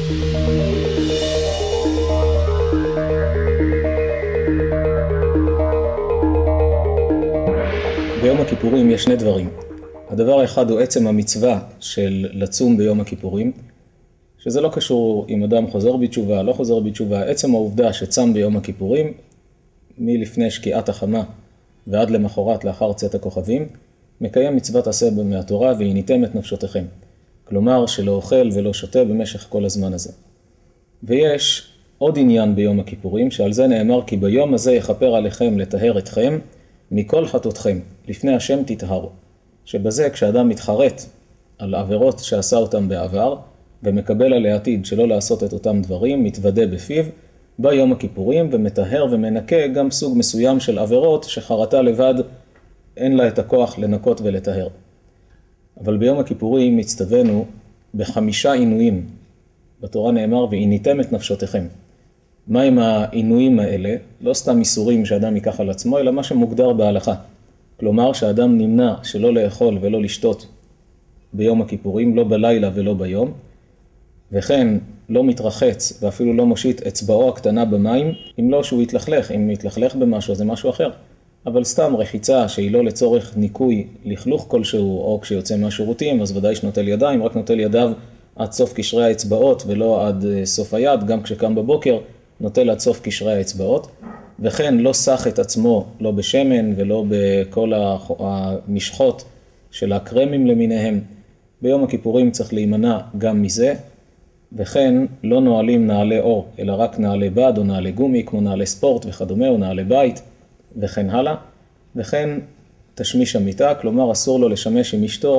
ביום הכיפורים יש שני דברים. הדבר האחד הוא עצם המצווה של לצום ביום הכיפורים, שזה לא קשור אם אדם חוזר בתשובה, לא חוזר בתשובה. עצם העובדה שצם ביום הכיפורים, מלפני שקיעת החמה ועד למחרת לאחר צאת הכוכבים, מקיים מצוות עשה מהתורה והניתם את נפשותיכם. כלומר שלא אוכל ולא שותה במשך כל הזמן הזה. ויש עוד עניין ביום הכיפורים, שעל זה נאמר כי ביום הזה יכפר עליכם לטהר אתכם מכל חטאותכם, לפני השם תטהרו. שבזה כשאדם מתחרט על עבירות שעשה אותם בעבר, ומקבל על העתיד שלא לעשות את אותם דברים, מתוודה בפיו, ביום הכיפורים ומטהר ומנקה גם סוג מסוים של עבירות שחרטה לבד אין לה את הכוח לנקות ולטהר. אבל ביום הכיפורים הצטווינו ב5 עינויים. בתורה נאמר ועיניתם את נפשותיכם. מה עם העינויים האלה? לא סתם איסורים שאדם ייקח על עצמו, אלא מה שמוגדר בהלכה. כלומר שאדם נמנע שלא לאכול ולא לשתות ביום הכיפורים, לא בלילה ולא ביום, וכן לא מתרחץ ואפילו לא מושיט אצבעו הקטנה במים, אם לא שהוא יתלכלך. אם יתלכלך במשהו זה משהו אחר. אבל סתם רחיצה שהיא לא לצורך ניקוי לכלוך כלשהו, או כשיוצא מהשירותים, אז ודאי שנוטל ידיים, רק נוטל ידיו עד סוף קשרי האצבעות ולא עד סוף היד. גם כשקם בבוקר נוטל עד סוף קשרי האצבעות. וכן לא סח את עצמו לא בשמן ולא בכל המשחות של הקרמים למיניהם. ביום הכיפורים צריך להימנע גם מזה. וכן לא נועלים נעלי אור, אלא רק נעלי בד או נעלי גומי, כמו נעלי ספורט וכדומה, או נעלי בית, וכן הלאה. וכן תשמיש המיטה, כלומר אסור לו לשמש עם אשתו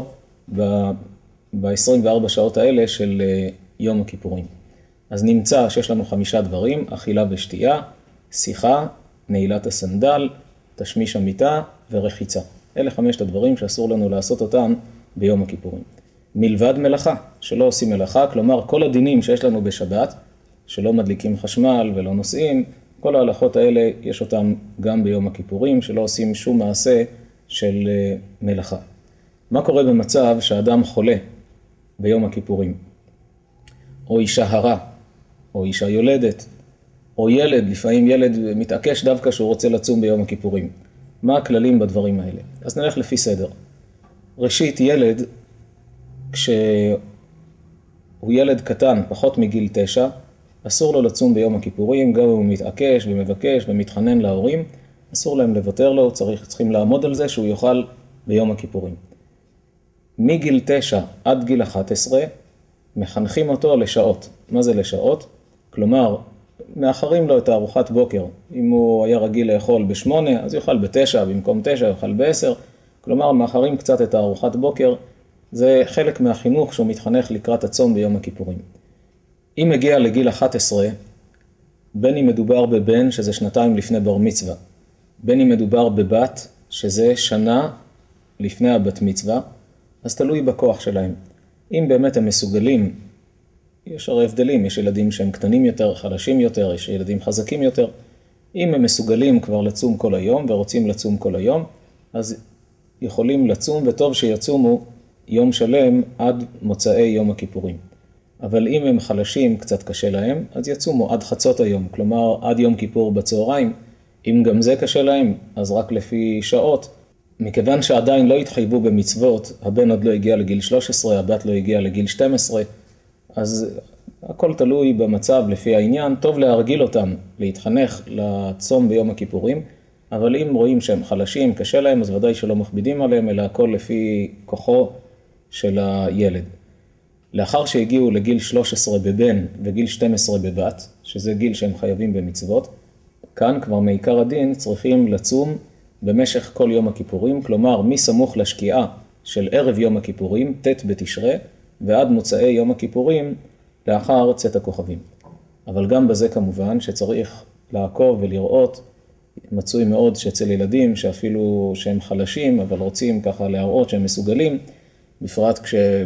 ב-24 שעות האלה של יום הכיפורים. אז נמצא שיש לנו 5 דברים, אכילה ושתייה, שיחה, נעילת הסנדל, תשמיש המיטה ורחיצה. אלה 5 הדברים שאסור לנו לעשות אותם ביום הכיפורים. מלבד מלאכה, שלא עושים מלאכה, כלומר כל הדינים שיש לנו בשבת, שלא מדליקים חשמל ולא נוסעים, כל ההלכות האלה יש אותם גם ביום הכיפורים, שלא עושים שום מעשה של מלאכה. מה קורה במצב שאדם חולה ביום הכיפורים? או אישה הרה, או אישה יולדת, או ילד, לפעמים ילד מתעקש דווקא שהוא רוצה לצום ביום הכיפורים. מה הכללים בדברים האלה? אז נלך לפי סדר. ראשית, ילד, כשהוא ילד קטן, פחות מגיל 9, אסור לו לצום ביום הכיפורים, גם אם הוא מתעקש ומבקש ומתחנן להורים, אסור להם לוותר לו, צריכים לעמוד על זה שהוא יוכל ביום הכיפורים. מגיל 9 עד גיל 11, מחנכים אותו לשעות. מה זה לשעות? כלומר, מאחרים לו את הארוחת בוקר. אם הוא היה רגיל לאכול ב8, אז יאכל ב9, במקום 9 יאכל ב10. כלומר, מאחרים קצת את הארוחת בוקר, זה חלק מהחינוך שהוא מתחנך לקראת הצום ביום הכיפורים. אם מגיע לגיל 11, בין אם מדובר בבן, שזה 2 לפני בר מצווה, בין אם מדובר בבת, שזה שנה לפני הבת מצווה, אז תלוי בכוח שלהם. אם באמת הם מסוגלים, יש הרי הבדלים, יש ילדים שהם קטנים יותר, חלשים יותר, יש ילדים חזקים יותר. אם הם מסוגלים כבר לצום כל היום ורוצים לצום כל היום, אז יכולים לצום, וטוב שיצומו יום שלם עד מוצאי יום הכיפורים. אבל אם הם חלשים, קצת קשה להם, אז יצומו עד חצות היום, כלומר עד יום כיפור בצהריים. אם גם זה קשה להם, אז רק לפי שעות. מכיוון שעדיין לא התחייבו במצוות, הבן עוד לא הגיע לגיל 13, הבת לא הגיע לגיל 12, אז הכל תלוי במצב לפי העניין. טוב להרגיל אותם, להתחנך לצום ביום הכיפורים, אבל אם רואים שהם חלשים, קשה להם, אז ודאי שלא מכבידים עליהם, אלא הכל לפי כוחו של הילד. לאחר שהגיעו לגיל 13 בבן וגיל 12 בבת, שזה גיל שהם חייבים במצוות, כאן כבר מעיקר הדין צריכים לצום במשך כל יום הכיפורים, כלומר מסמוך לשקיעה של ערב יום הכיפורים, ט' בתשרי, ועד מוצאי יום הכיפורים לאחר צאת הכוכבים. אבל גם בזה כמובן שצריך לעקוב ולראות. מצוי מאוד שאצל ילדים שאפילו שהם חלשים, אבל רוצים ככה להראות שהם מסוגלים, בפרט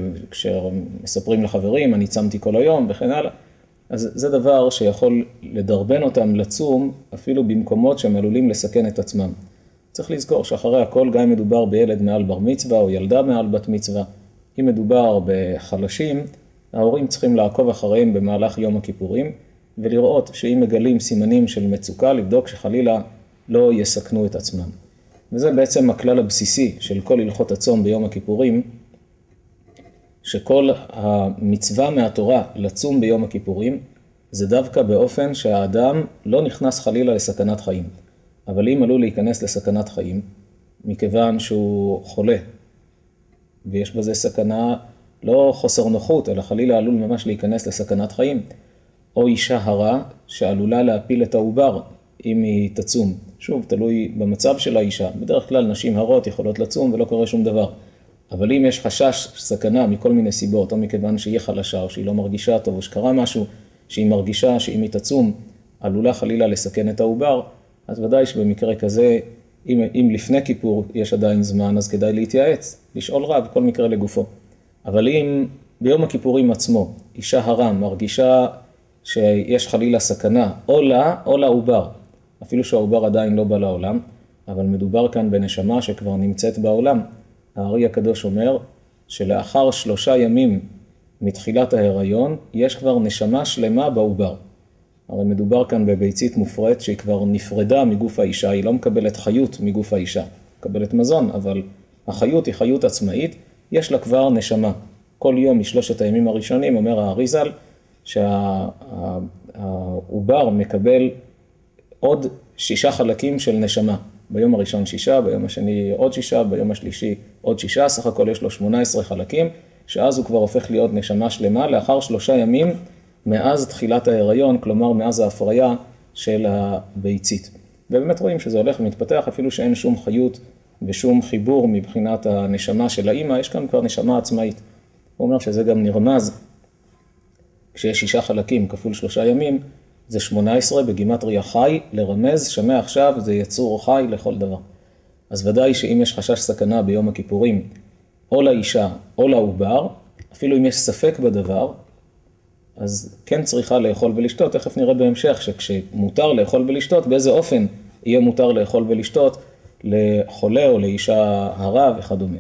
כשמספרים לחברים, אני צמתי כל היום וכן הלאה. אז זה דבר שיכול לדרבן אותם לצום, אפילו במקומות שהם עלולים לסכן את עצמם. צריך לזכור שאחרי הכל, גם אם מדובר בילד מעל בר מצווה או ילדה מעל בת מצווה, אם מדובר בחלשים, ההורים צריכים לעקוב אחריהם במהלך יום הכיפורים, ולראות שאם מגלים סימנים של מצוקה, לבדוק שחלילה לא יסכנו את עצמם. וזה בעצם הכלל הבסיסי של כל הלכות הצום ביום הכיפורים, שכל המצווה מהתורה לצום ביום הכיפורים, זה דווקא באופן שהאדם לא נכנס חלילה לסכנת חיים. אבל אם עלול להיכנס לסכנת חיים, מכיוון שהוא חולה, ויש בזה סכנה, לא חוסר נוחות, אלא חלילה עלול ממש להיכנס לסכנת חיים, או אישה הרה שעלולה להפיל את העובר אם היא תצום. שוב, תלוי במצב של האישה. בדרך כלל נשים הרות יכולות לצום ולא קורה שום דבר. אבל אם יש חשש סכנה מכל מיני סיבות, או מכיוון שהיא חלשה, או שהיא לא מרגישה טוב, או שקרה משהו שהיא מרגישה שאם היא תצום עלולה חלילה לסכן את העובר, אז ודאי שבמקרה כזה, אם לפני כיפור יש עדיין זמן, אז כדאי להתייעץ, לשאול רב, כל מקרה לגופו. אבל אם ביום הכיפורים עצמו, אישה הרה מרגישה שיש חלילה סכנה, או לה או לעובר, אפילו שהעובר עדיין לא בא לעולם, אבל מדובר כאן בנשמה שכבר נמצאת בעולם. הארי הקדוש אומר שלאחר 3 ימים מתחילת ההיריון, יש כבר נשמה שלמה בעובר. הרי מדובר כאן בביצית מופרית שהיא כבר נפרדה מגוף האישה, היא לא מקבלת חיות מגוף האישה, מקבלת מזון, אבל החיות היא חיות עצמאית, יש לה כבר נשמה. כל יום מ3 הימים הראשונים, אומר הארי ז"ל, שהעובר מקבל עוד 6 חלקים של נשמה. ביום הראשון 6, ביום השני עוד 6, ביום השלישי עוד 6, סך הכל יש לו 18 חלקים, שאז הוא כבר הופך להיות נשמה שלמה לאחר 3 ימים מאז תחילת ההיריון, כלומר מאז ההפריה של הביצית. ובאמת רואים שזה הולך ומתפתח, אפילו שאין שום חיות ושום חיבור מבחינת הנשמה של האמא, יש כאן כבר נשמה עצמאית. הוא אומר שזה גם נרמז, כשיש 6 חלקים כפול 3 ימים, זה 18 בגימטריה חי, לרמז, שמע עכשיו, זה יצור חי לכל דבר. אז ודאי שאם יש חשש סכנה ביום הכיפורים, או לאישה או לעובר, אפילו אם יש ספק בדבר, אז כן צריכה לאכול ולשתות. תכף נראה בהמשך שכשמותר לאכול ולשתות, באיזה אופן יהיה מותר לאכול ולשתות לחולה או לאישה הרה וכדומה.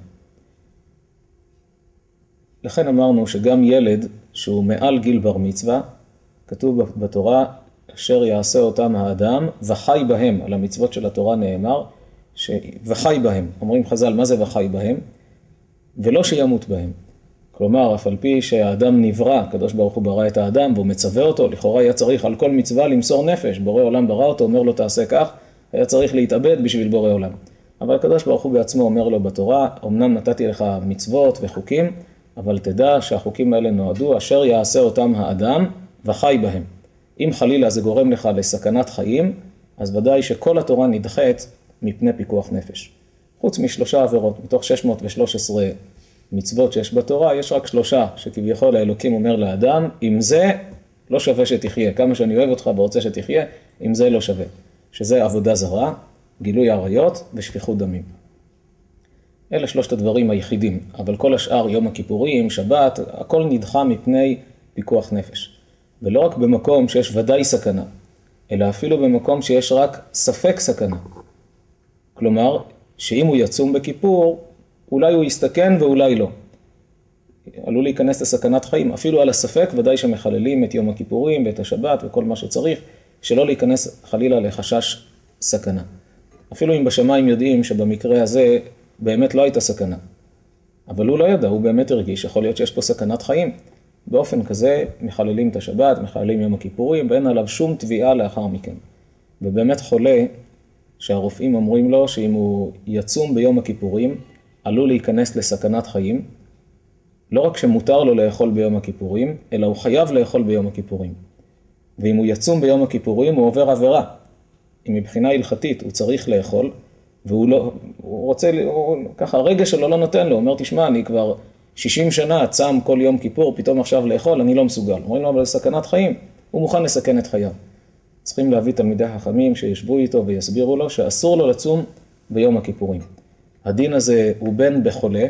לכן אמרנו שגם ילד שהוא מעל גיל בר מצווה, כתוב בתורה, אשר יעשה אותם האדם וחי בהם. על המצוות של התורה נאמר, וחי בהם. אומרים חז"ל, מה זה וחי בהם? ולא שימות בהם. כלומר, אף על פי שהאדם נברא, הקדוש ברוך הוא ברא את האדם, והוא מצווה אותו, לכאורה היה צריך על כל מצווה למסור נפש. בורא עולם ברא אותו, אומר לו תעשה כך, היה צריך להתאבד בשביל בורא עולם. אבל הקדוש ברוך הוא בעצמו אומר לו בתורה, אמנם נתתי לך מצוות וחוקים, אבל תדע שהחוקים האלה נועדו, אשר יעשה אותם האדם וחי בהם. אם חלילה זה גורם לך לסכנת חיים, אז ודאי שכל התורה נדחית מפני פיקוח נפש. חוץ מ3 עבירות, מתוך 613 מצוות שיש בתורה, יש רק 3 שכביכול האלוקים אומר לאדם, אם זה לא שווה שתחיה, כמה שאני אוהב אותך ורוצה שתחיה, אם זה לא שווה. שזה עבודה זרה, גילוי עריות ושפיכות דמים. אלה 3 הדברים היחידים, אבל כל השאר, יום הכיפורים, שבת, הכל נדחה מפני פיקוח נפש. ולא רק במקום שיש ודאי סכנה, אלא אפילו במקום שיש רק ספק סכנה. כלומר, שאם הוא יצום בכיפור, אולי הוא יסתכן ואולי לא. עלול להיכנס לסכנת חיים, אפילו על הספק, ודאי שמחללים את יום הכיפורים ואת השבת וכל מה שצריך, שלא להיכנס חלילה לחשש סכנה. אפילו אם בשמיים יודעים שבמקרה הזה באמת לא הייתה סכנה. אבל הוא לא ידע, הוא באמת הרגיש, יכול להיות שיש פה סכנת חיים. באופן כזה מחללים את השבת, מחללים יום הכיפורים, ואין עליו שום תביעה לאחר מכן. ובאמת חולה שהרופאים אומרים לו שאם הוא יצום ביום הכיפורים, עלול להיכנס לסכנת חיים, לא רק שמותר לו לאכול ביום הכיפורים, אלא הוא חייב לאכול ביום הכיפורים. ואם הוא יצום ביום הכיפורים, הוא עובר עבירה. אם מבחינה הלכתית הוא צריך לאכול, והוא לא, הוא רוצה, ככה הרגע שלו לא נותן לו, הוא אומר, תשמע, אני כבר 60 שנה צם כל יום כיפור, פתאום עכשיו לאכול, אני לא מסוגל. אומרים לו, אבל סכנת חיים, הוא מוכן לסכן את חייו. צריכים להביא תלמידי חכמים שישבו איתו ויסבירו לו שאסור לו לצום ביום הכיפורים. הדין הזה הוא בין בחולה,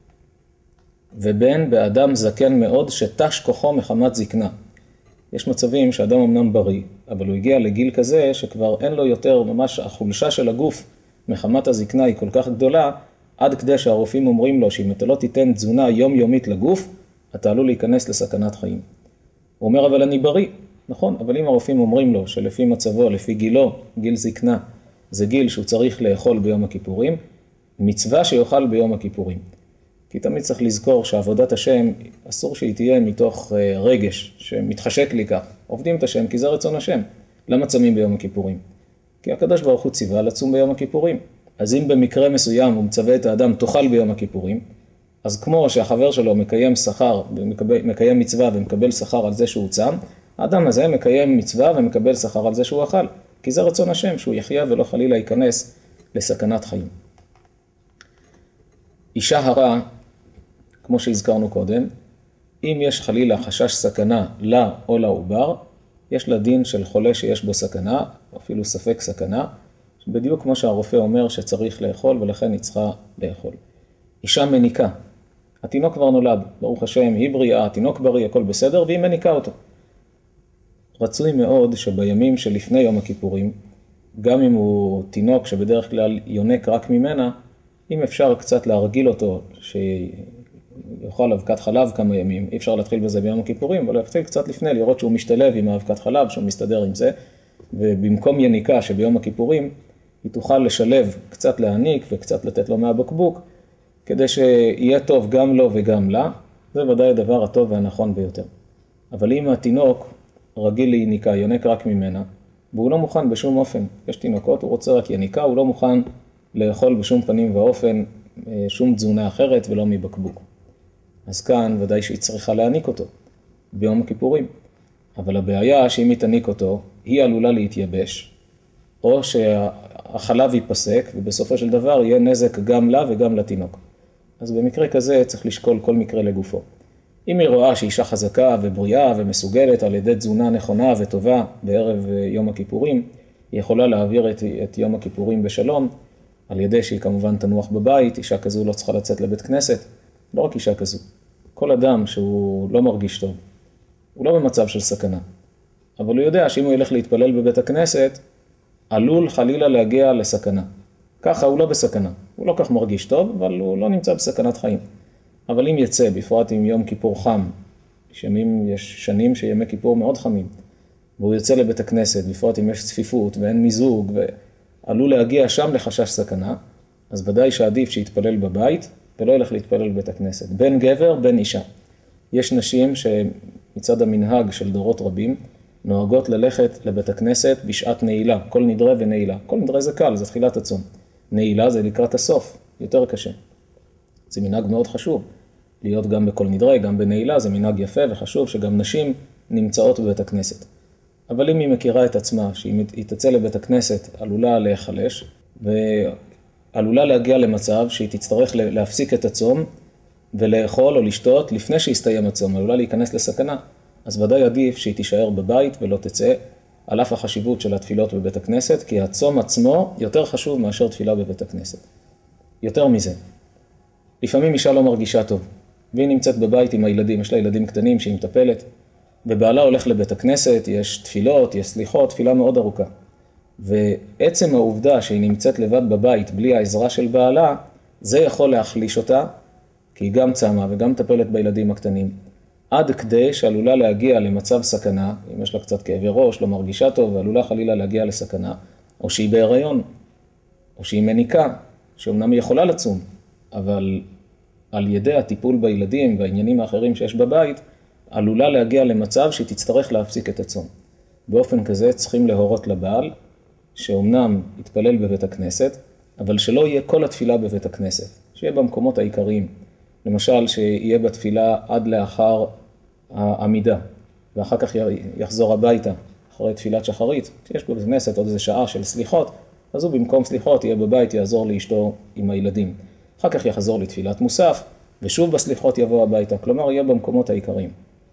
ובין באדם זקן מאוד שתש כוחו מחמת זקנה. יש מצבים שאדם אמנם בריא, אבל הוא הגיע לגיל כזה שכבר אין לו יותר, ממש החולשה של הגוף מחמת הזקנה היא כל כך גדולה, עד כדי שהרופאים אומרים לו שאם אתה לא תיתן תזונה יומיומית לגוף, אתה עלול להיכנס לסכנת חיים. הוא אומר, אבל אני בריא. נכון, אבל אם הרופאים אומרים לו שלפי מצבו, לפי גילו, גיל זקנה, זה גיל שהוא צריך לאכול ביום הכיפורים, מצווה שיאכל ביום הכיפורים. כי תמיד צריך לזכור שעבודת השם, אסור שהיא תהיה מתוך רגש, שמתחשק לי כך. עובדים את השם כי זה רצון השם. למה צמים ביום הכיפורים? כי הקדוש ברוך הוא ציווה לצום ביום הכיפורים. אז אם במקרה מסוים הוא מצווה את האדם תאכל ביום הכיפורים, אז כמו שהחבר שלו מקיים שכר, מקיים מצווה ומקבל שכר על זה שהוא צם, האדם הזה מקיים מצווה ומקבל שכר על זה שהוא אכל. כי זה רצון השם, שהוא יחיה ולא חלילה ייכנס לסכנת חיים. אישה הרה, כמו שהזכרנו קודם, אם יש חלילה חשש סכנה לה או לעובר, יש לה דין של חולה שיש בו סכנה, אפילו ספק סכנה, בדיוק כמו שהרופא אומר שצריך לאכול ולכן היא צריכה לאכול. אישה מניקה, התינוק כבר נולד, ברוך השם, היא בריאה, התינוק בריא, הכל בסדר, והיא מניקה אותו. רצוי מאוד שבימים שלפני יום הכיפורים, גם אם הוא תינוק שבדרך כלל יונק רק ממנה, אם אפשר קצת להרגיל אותו, שיוכל אבקת חלב כמה ימים, אי אפשר להתחיל בזה ביום הכיפורים, אבל להתחיל קצת לפני, לראות שהוא משתלב עם האבקת חלב, שהוא מסתדר עם זה, ובמקום יניקה שביום הכיפורים, היא תוכל לשלב, קצת להעניק וקצת לתת לו מהבקבוק, כדי שיהיה טוב גם לו וגם לה, זה ודאי הדבר הטוב והנכון ביותר. אבל אם התינוק רגיל ליניקה, יונק רק ממנה, והוא לא מוכן בשום אופן, יש תינוקות, הוא רוצה רק יניקה, הוא לא מוכן לאכול בשום פנים ואופן, שום תזונה אחרת ולא מבקבוק. אז כאן ודאי שהיא צריכה להעניק אותו ביום הכיפורים. אבל הבעיה שאם היא תעניק אותו, היא עלולה להתייבש, או שהחלב ייפסק, ובסופו של דבר יהיה נזק גם לה וגם לתינוק. אז במקרה כזה צריך לשקול כל מקרה לגופו. אם היא רואה שאישה חזקה ובריאה ומסוגלת על ידי תזונה נכונה וטובה בערב יום הכיפורים, היא יכולה להעביר את יום הכיפורים בשלום, על ידי שהיא כמובן תנוח בבית, אישה כזו לא צריכה לצאת לבית כנסת, לא רק אישה כזו. כל אדם שהוא לא מרגיש טוב, הוא לא במצב של סכנה. אבל הוא יודע שאם הוא ילך להתפלל בבית הכנסת, עלול חלילה להגיע לסכנה. ככה הוא לא בסכנה. הוא לא כך מרגיש טוב, אבל הוא לא נמצא בסכנת חיים. אבל אם יצא, בפרט עם יום כיפור חם, יש שנים שימי כיפור מאוד חמים, והוא יוצא לבית הכנסת, בפרט אם יש צפיפות ואין מיזוג, ועלול להגיע שם לחשש סכנה, אז ודאי שעדיף שיתפלל בבית, ולא ילך להתפלל בבית הכנסת. בין גבר, בין אישה. יש נשים שמצד המנהג של דורות רבים, נוהגות ללכת לבית הכנסת בשעת נעילה, כל נדרה ונעילה. כל נדרה זה קל, זה תחילת הצום. נעילה זה לקראת הסוף, יותר קשה. זה מנהג מאוד חשוב. להיות גם בכל נדרה, גם בנעילה, זה מנהג יפה וחשוב שגם נשים נמצאות בבית הכנסת. אבל אם היא מכירה את עצמה, שהיא תצא לבית הכנסת, עלולה להיחלש, ועלולה להגיע למצב שהיא תצטרך להפסיק את הצום, ולאכול או לשתות לפני שיסתיים הצום, עלולה להיכנס לסכנה. אז ודאי עדיף שהיא תישאר בבית ולא תצא, על אף החשיבות של התפילות בבית הכנסת, כי הצום עצמו יותר חשוב מאשר תפילה בבית הכנסת. יותר מזה, לפעמים אישה לא מרגישה טוב, והיא נמצאת בבית עם הילדים, יש לה ילדים קטנים שהיא מטפלת, ובעלה הולך לבית הכנסת, יש תפילות, יש סליחות, תפילה מאוד ארוכה. ועצם העובדה שהיא נמצאת לבד בבית בלי העזרה של בעלה, זה יכול להחליש אותה, כי היא גם צמה וגם מטפלת בילדים הקטנים, עד כדי שעלולה להגיע למצב סכנה, אם יש לה קצת כאבי ראש, לא מרגישה טוב, ועלולה חלילה להגיע לסכנה, או שהיא בהיריון, או שהיא מניקה, שאומנם היא יכולה לצום, אבל על ידי הטיפול בילדים והעניינים האחרים שיש בבית, עלולה להגיע למצב שהיא תצטרך להפסיק את הצום. באופן כזה צריכים להורות לבעל, שאומנם יתפלל בבית הכנסת, אבל שלא יהיה כל התפילה בבית הכנסת, שיהיה במקומות העיקריים. למשל, שיהיה בתפילה עד לאחר העמידה, ואחר כך יחזור הביתה, אחרי תפילת שחרית. כשיש בבית הכנסת עוד איזה שעה של סליחות, אז הוא במקום סליחות יהיה בבית, יעזור לאשתו עם הילדים. אחר כך יחזור לתפילת מוסף, ושוב בסליחות יבוא הביתה, כלומר יהיה במקומות העיקריים.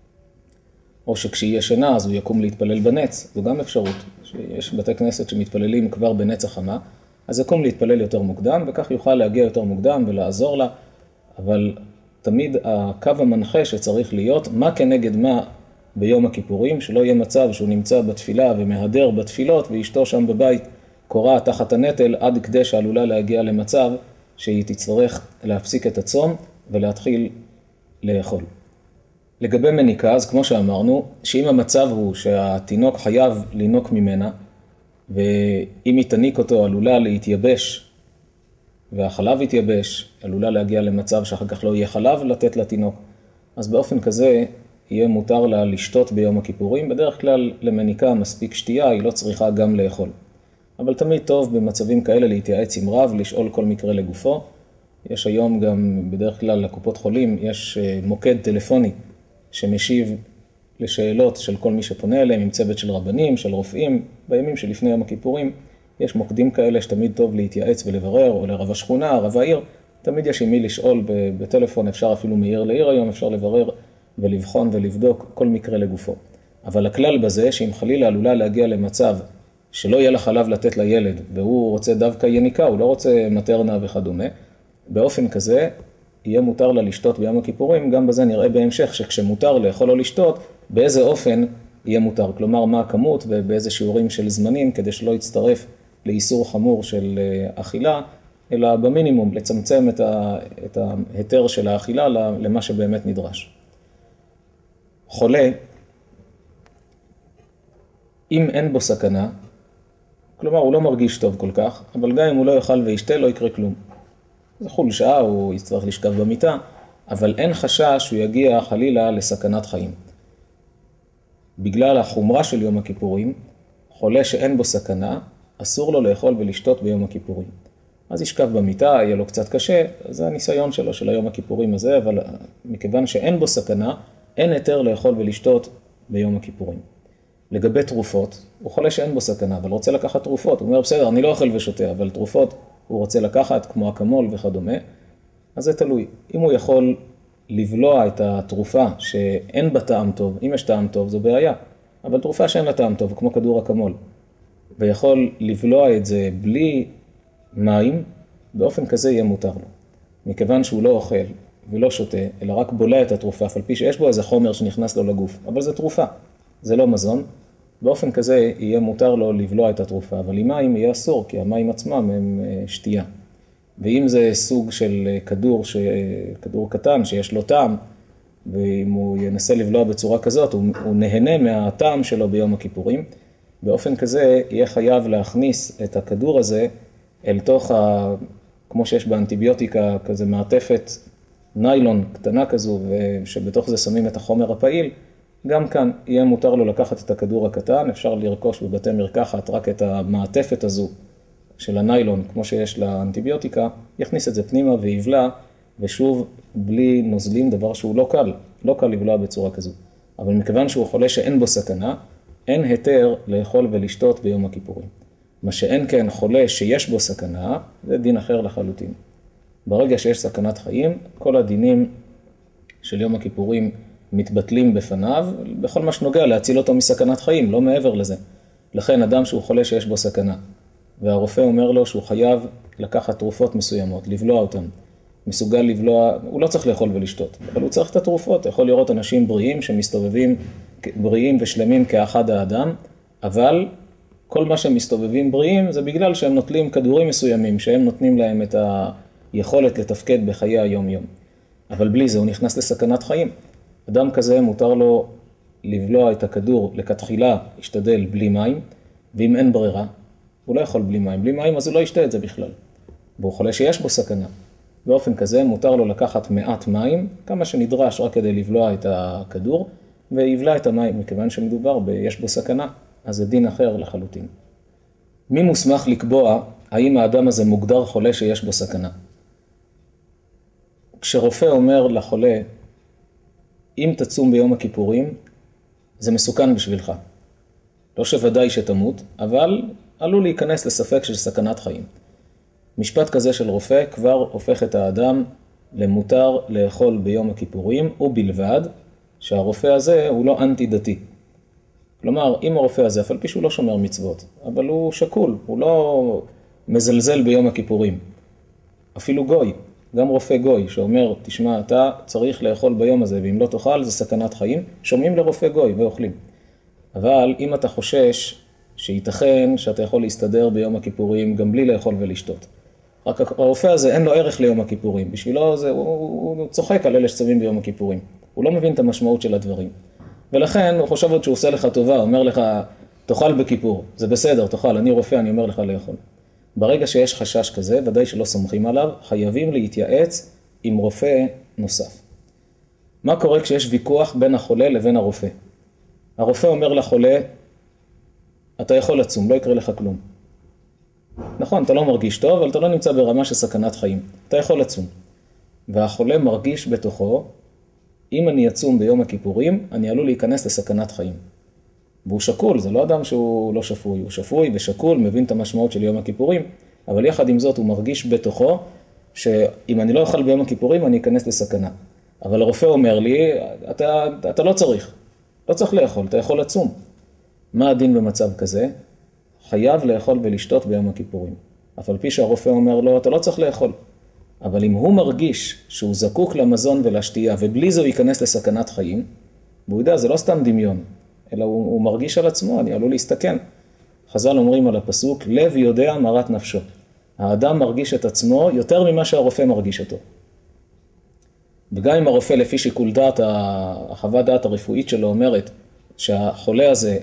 או שכשיהיה שינה, אז הוא יקום להתפלל בנץ, זו גם אפשרות. שיש בתי כנסת שמתפללים כבר בנץ החמה, אז יקום להתפלל יותר מוקדם, וכך יוכל להגיע יותר מוקדם ולעזור לה, אבל תמיד הקו המנחה שצריך להיות, מה כנגד מה ביום הכיפורים, שלא יהיה מצב שהוא נמצא בתפילה ומהדר בתפילות, ואשתו שם בבית קוראה תחת הנטל, עד כדי שעלולה להגיע למצב שהיא תצטרך להפסיק את הצום ולהתחיל לאכול. לגבי מניקה, אז כמו שאמרנו, שאם המצב הוא שהתינוק חייב לינוק ממנה, ואם היא תניק אותו עלולה להתייבש, והחלב יתייבש, עלולה להגיע למצב שאחר כך לא יהיה חלב לתת לתינוק, אז באופן כזה יהיה מותר לה לשתות ביום הכיפורים. בדרך כלל למניקה מספיק שתייה, היא לא צריכה גם לאכול. אבל תמיד טוב במצבים כאלה להתייעץ עם רב, לשאול כל מקרה לגופו. יש היום גם בדרך כלל לקופות חולים, יש מוקד טלפוני שמשיב לשאלות של כל מי שפונה אליהם, עם צוות של רבנים, של רופאים. בימים שלפני יום הכיפורים יש מוקדים כאלה שתמיד טוב להתייעץ ולברר, או לרב השכונה, רב העיר. תמיד יש עם מי לשאול בטלפון, אפשר אפילו מעיר לעיר היום, אפשר לברר ולבחון ולבדוק כל מקרה לגופו. אבל הכלל בזה, שאם חלילה עלולה להגיע למצב שלא יהיה לה חלב לתת לילד, והוא רוצה דווקא יניקה, הוא לא רוצה מטרנה וכדומה, באופן כזה יהיה מותר לה לשתות ביום הכיפורים. גם בזה נראה בהמשך שכשמותר לאכול או לשתות, באיזה אופן יהיה מותר. כלומר, מה הכמות ובאיזה שיעורים של זמנים, כדי שלא יצטרף לאיסור חמור של אכילה, אלא במינימום לצמצם את ההיתר של האכילה למה שבאמת נדרש. חולה, אם אין בו סכנה, כלומר הוא לא מרגיש טוב כל כך, אבל גם אם הוא לא יאכל וישתה לא יקרה כלום. זה חולשה, הוא יצטרך לשכב במיטה, אבל אין חשש שהוא יגיע חלילה לסכנת חיים. בגלל החומרה של יום הכיפורים, חולה שאין בו סכנה, אסור לו לאכול ולשתות ביום הכיפורים. אז ישכב במיטה, יהיה לו קצת קשה, זה הניסיון שלו של היום הכיפורים הזה, אבל מכיוון שאין בו סכנה, אין היתר לאכול ולשתות ביום הכיפורים. לגבי תרופות, הוא חולה שאין בו סכנה, אבל רוצה לקחת תרופות. הוא אומר, בסדר, אני לא אוכל ושותה, אבל תרופות הוא רוצה לקחת, כמו אקמול וכדומה, אז זה תלוי. אם הוא יכול לבלוע את התרופה שאין בה טעם טוב, אם יש טעם טוב, זו בעיה. אבל תרופה שאין לה טעם טוב, כמו כדור אקמול, ויכול לבלוע את זה בלי מים, באופן כזה יהיה מותר לו. מכיוון שהוא לא אוכל ולא שותה, אלא רק בולע את התרופה, על פי שיש בו איזה חומר שנכנס לו לגוף. אבל זה תרופה, זה לא מזון. באופן כזה יהיה מותר לו לבלוע את התרופה, אבל עם מים יהיה אסור, כי המים עצמם הם שתייה. ואם זה סוג של כדור קטן שיש לו טעם, ואם הוא ינסה לבלוע בצורה כזאת, הוא נהנה מהטעם שלו ביום הכיפורים. באופן כזה יהיה חייב להכניס את הכדור הזה אל תוך, כמו שיש באנטיביוטיקה, כזה מעטפת ניילון קטנה כזו, שבתוך זה שמים את החומר הפעיל. גם כאן יהיה מותר לו לקחת את הכדור הקטן, אפשר לרכוש בבתי מרקחת רק את המעטפת הזו של הניילון, כמו שיש לאנטיביוטיקה, יכניס את זה פנימה ויבלע, ושוב בלי נוזלים, דבר שהוא לא קל לבלוע בצורה כזו. אבל מכיוון שהוא חולה שאין בו סכנה, אין היתר לאכול ולשתות ביום הכיפורים. מה שאין כן חולה שיש בו סכנה, זה דין אחר לחלוטין. ברגע שיש סכנת חיים, כל הדינים של יום הכיפורים מתבטלים בפניו, בכל מה שנוגע להציל אותו מסכנת חיים, לא מעבר לזה. לכן אדם שהוא חולה שיש בו סכנה, והרופא אומר לו שהוא חייב לקחת תרופות מסוימות, לבלוע אותן. מסוגל לבלוע, הוא לא צריך לאכול ולשתות, אבל הוא צריך את התרופות. יכול לראות אנשים בריאים שמסתובבים בריאים ושלמים כאחד האדם, אבל כל מה שהם מסתובבים בריאים זה בגלל שהם נוטלים כדורים מסוימים, שהם נותנים להם את היכולת לתפקד בחיי היום-יום. אבל בלי זה הוא נכנס לסכנת חיים. אדם כזה מותר לו לבלוע את הכדור לכתחילה, ישתדל בלי מים, ואם אין ברירה, הוא לא יכול בלי מים. בלי מים אז הוא לא ישתה את זה בכלל. והוא חולה שיש בו סכנה. באופן כזה מותר לו לקחת מעט מים, כמה שנדרש רק כדי לבלוע את הכדור, ויבלע את המים, מכיוון שמדובר יש בו סכנה, אז זה דין אחר לחלוטין. מי מוסמך לקבוע האם האדם הזה מוגדר חולה שיש בו סכנה? כשרופא אומר לחולה, אם תצום ביום הכיפורים, זה מסוכן בשבילך. לא שוודאי שתמות, אבל עלול להיכנס לספק של סכנת חיים. משפט כזה של רופא כבר הופך את האדם למותר לאכול ביום הכיפורים, ובלבד שהרופא הזה הוא לא אנטי דתי. כלומר, אם הרופא הזה, אף על פי שהוא לא שומר מצוות, אבל הוא שקול, הוא לא מזלזל ביום הכיפורים. אפילו גוי, גם רופא גוי שאומר, תשמע, אתה צריך לאכול ביום הזה, ואם לא תאכל זה סכנת חיים, שומעים לרופא גוי ואוכלים. אבל אם אתה חושש שייתכן שאתה יכול להסתדר ביום הכיפורים גם בלי לאכול ולשתות. רק הרופא הזה אין לו ערך ליום הכיפורים, בשבילו הוא צוחק על אלה שצמים ביום הכיפורים. הוא לא מבין את המשמעות של הדברים. ולכן הוא חושב עוד שהוא עושה לך טובה, אומר לך, תאכל בכיפור, זה בסדר, תאכל, אני רופא, אני אומר לך לאכול. ברגע שיש חשש כזה, ודאי שלא סומכים עליו, חייבים להתייעץ עם רופא נוסף. מה קורה כשיש ויכוח בין החולה לבין הרופא? הרופא אומר לחולה, אתה יכול לצום, לא יקרה לך כלום. נכון, אתה לא מרגיש טוב, אבל אתה לא נמצא ברמה של סכנת חיים. אתה יכול לצום. והחולה מרגיש בתוכו, אם אני אצום ביום הכיפורים, אני עלול להיכנס לסכנת חיים. והוא שקול, זה לא אדם שהוא לא שפוי, הוא שפוי ושקול, מבין את המשמעות של יום הכיפורים, אבל יחד עם זאת הוא מרגיש בתוכו, שאם אני לא אוכל ביום הכיפורים, אני אכנס לסכנה. אבל הרופא אומר לי, אתה לא צריך, לא צריך לאכול, אתה יכול לצום. מה הדין במצב כזה? חייב לאכול ולשתות ביום הכיפורים. אף על פי שהרופא אומר לו, אתה לא צריך לאכול. אבל אם הוא מרגיש שהוא זקוק למזון ולשתייה, ובלי זה הוא ייכנס לסכנת חיים, והוא יודע, זה לא סתם דמיון, אלא הוא מרגיש על עצמו, אני עלול להסתכן. חז"ל אומרים על הפסוק, לב יודע מרת נפשו. האדם מרגיש את עצמו יותר ממה שהרופא מרגיש אותו. וגם אם הרופא לפי שיקול דעת, החוות דעת הרפואית שלו אומרת, שהחולה הזה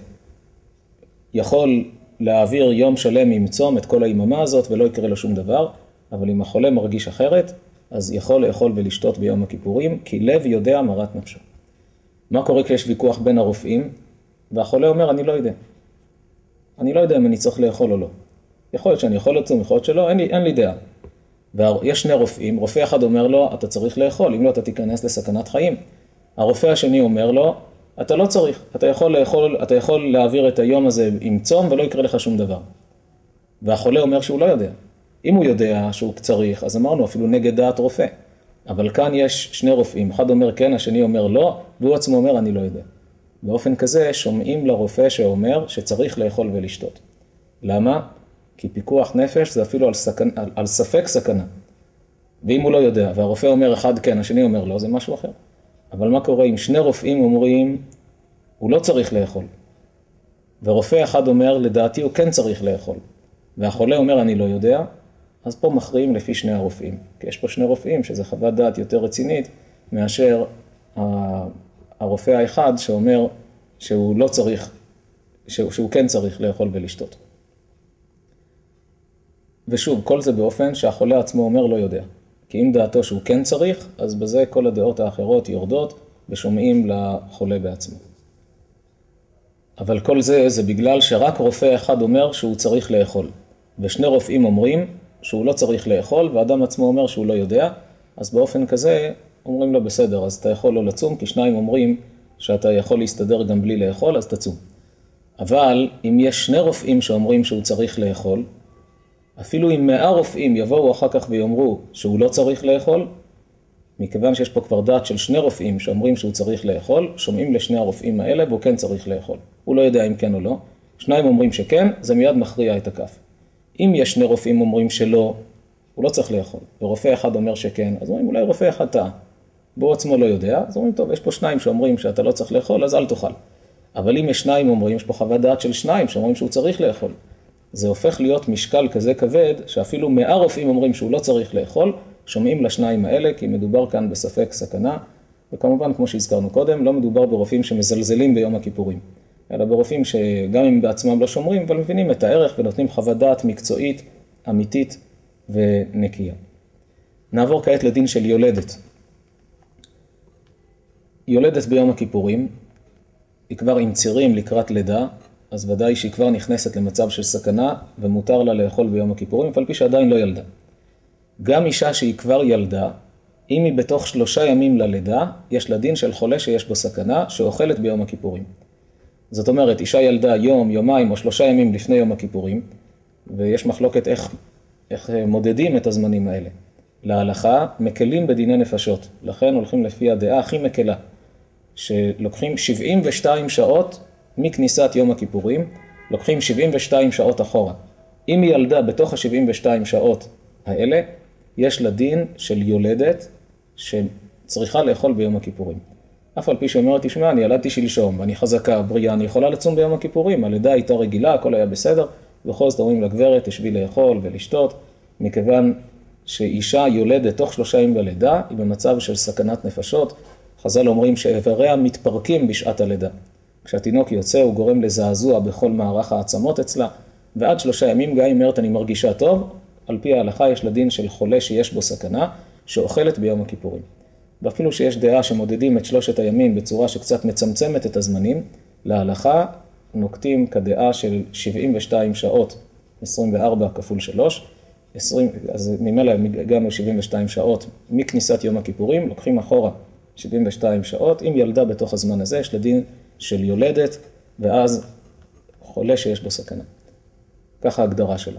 יכול להעביר יום שלם עם צום את כל היממה הזאת ולא יקרה לו שום דבר, אבל אם החולה מרגיש אחרת, אז יכול לאכול ולשתות ביום הכיפורים, כי לב יודע מרת נפשו. מה קורה כשיש ויכוח בין הרופאים? והחולה אומר, אני לא יודע. אני לא יודע אם אני צריך לאכול או לא. יכול להיות שאני יכול לצום, יכול להיות שלא, אין לי דעה. ויש שני רופאים, רופא אחד אומר לו, אתה צריך לאכול, אם לא אתה תיכנס לסכנת חיים. הרופא השני אומר לו, אתה לא צריך, אתה יכול להעביר את היום הזה עם צום ולא יקרה לך שום דבר. והחולה אומר שהוא לא יודע. אם הוא יודע שהוא צריך, אז אמרנו אפילו נגד דעת רופא. אבל כאן יש שני רופאים, אחד אומר כן, השני אומר לא, והוא עצמו אומר אני לא יודע. באופן כזה שומעים לרופא שאומר שצריך לאכול ולשתות. למה? כי פיקוח נפש זה אפילו על ספק סכנה. ואם הוא לא יודע, והרופא אומר אחד כן, השני אומר לא, זה משהו אחר. אבל מה קורה אם שני רופאים אומרים, הוא לא צריך לאכול. ורופא אחד אומר, לדעתי הוא כן צריך לאכול. והחולה אומר, אני לא יודע, אז פה מכריעים לפי שני הרופאים. כי יש פה שני רופאים, שזה חוות דעת יותר רצינית, מאשר הרופא האחד שאומר שהוא לא צריך, שהוא כן צריך לאכול ולשתות. ושוב, כל זה באופן שהחולה עצמו אומר לא יודע. כי אם דעתו שהוא כן צריך, אז בזה כל הדעות האחרות יורדות ושומעים לחולה בעצמו. אבל כל זה בגלל שרק רופא אחד אומר שהוא צריך לאכול. ושני רופאים אומרים שהוא לא צריך לאכול, ואדם עצמו אומר שהוא לא יודע, אז באופן כזה אומרים לו בסדר, אז אתה יכול לא לצום, כי שניים אומרים שאתה יכול להסתדר גם בלי לאכול, אז תצום. אבל אם יש שני רופאים שאומרים שהוא צריך לאכול, אפילו אם 100 רופאים יבואו אחר כך ויאמרו שהוא לא צריך לאכול, מכיוון שיש פה כבר דעת של שני רופאים שאומרים שהוא צריך לאכול, שומעים לשני הרופאים האלה והוא כן צריך לאכול. הוא לא יודע אם כן או לא. שניים אומרים שכן, זה מיד מכריע את הכף. אם יש שני רופאים אומרים שלא, הוא לא צריך לאכול. ורופא אחד אומר שכן, אז אומרים אולי רופא אחד טעה. והוא עצמו לא יודע, אז אומרים טוב, יש פה שניים שאומרים שאתה לא צריך לאכול, אז אל תאכל. אבל אם יש שניים אומרים, יש פה חוות דעת של שניים שאומרים שהוא צריך לאכול. זה הופך להיות משקל כזה כבד, שאפילו 100 רופאים אומרים שהוא לא צריך לאכול, שומעים לשניים האלה, כי מדובר כאן בספק סכנה, וכמובן, כמו שהזכרנו קודם, לא מדובר ברופאים שמזלזלים ביום הכיפורים, אלא ברופאים שגם אם בעצמם לא שומרים, אבל מבינים את הערך ונותנים חוות דעת מקצועית, אמיתית ונקייה. נעבור כעת לדין של יולדת. יולדת ביום הכיפורים, היא כבר עם צירים לקראת לידה, אז ודאי שהיא כבר נכנסת למצב של סכנה, ומותר לה לאכול ביום הכיפורים, אף על פי שעדיין לא ילדה. גם אישה שהיא כבר ילדה, אם היא בתוך 3 ימים ללידה, יש לה דין של חולה שיש בו סכנה, שאוכלת ביום הכיפורים. זאת אומרת, אישה ילדה יום, יומיים או 3 ימים לפני יום הכיפורים, ויש מחלוקת איך מודדים את הזמנים האלה. להלכה, מקלים בדיני נפשות, לכן הולכים לפי הדעה הכי מקלה, שלוקחים 72 שעות מכניסת יום הכיפורים, לוקחים 72 שעות אחורה. אם היא ילדה בתוך ה-72 שעות האלה, יש לה דין של יולדת שצריכה לאכול ביום הכיפורים. אף על פי שאומרת, תשמע, אני ילדתי שלשום, ואני חזקה, בריאה, אני יכולה לצום ביום הכיפורים, הלידה הייתה רגילה, הכל היה בסדר, בכל זאת אומרים לגברת, תשבי לאכול ולשתות, מכיוון שאישה יולדת תוך 3 ימים בלידה, היא במצב של סכנת נפשות, חז"ל אומרים שאיבריה מתפרקים בשעת הלידה. כשהתינוק יוצא הוא גורם לזעזוע בכל מערך העצמות אצלה, ועד 3 ימים גם אם אומרת אני מרגישה טוב, על פי ההלכה יש לדין של חולה שיש בו סכנה, שאוכלת ביום הכיפורים. ואפילו שיש דעה שמודדים את 3 הימים בצורה שקצת מצמצמת את הזמנים, להלכה נוקטים כדעה של 72 שעות, 24 כפול 3, אז ממילא הגענו 72 שעות מכניסת יום הכיפורים, לוקחים אחורה 72 שעות, אם ילדה בתוך הזמן הזה יש לדין של יולדת, ואז חולה שיש בו סכנה. ככה ההגדרה שלה.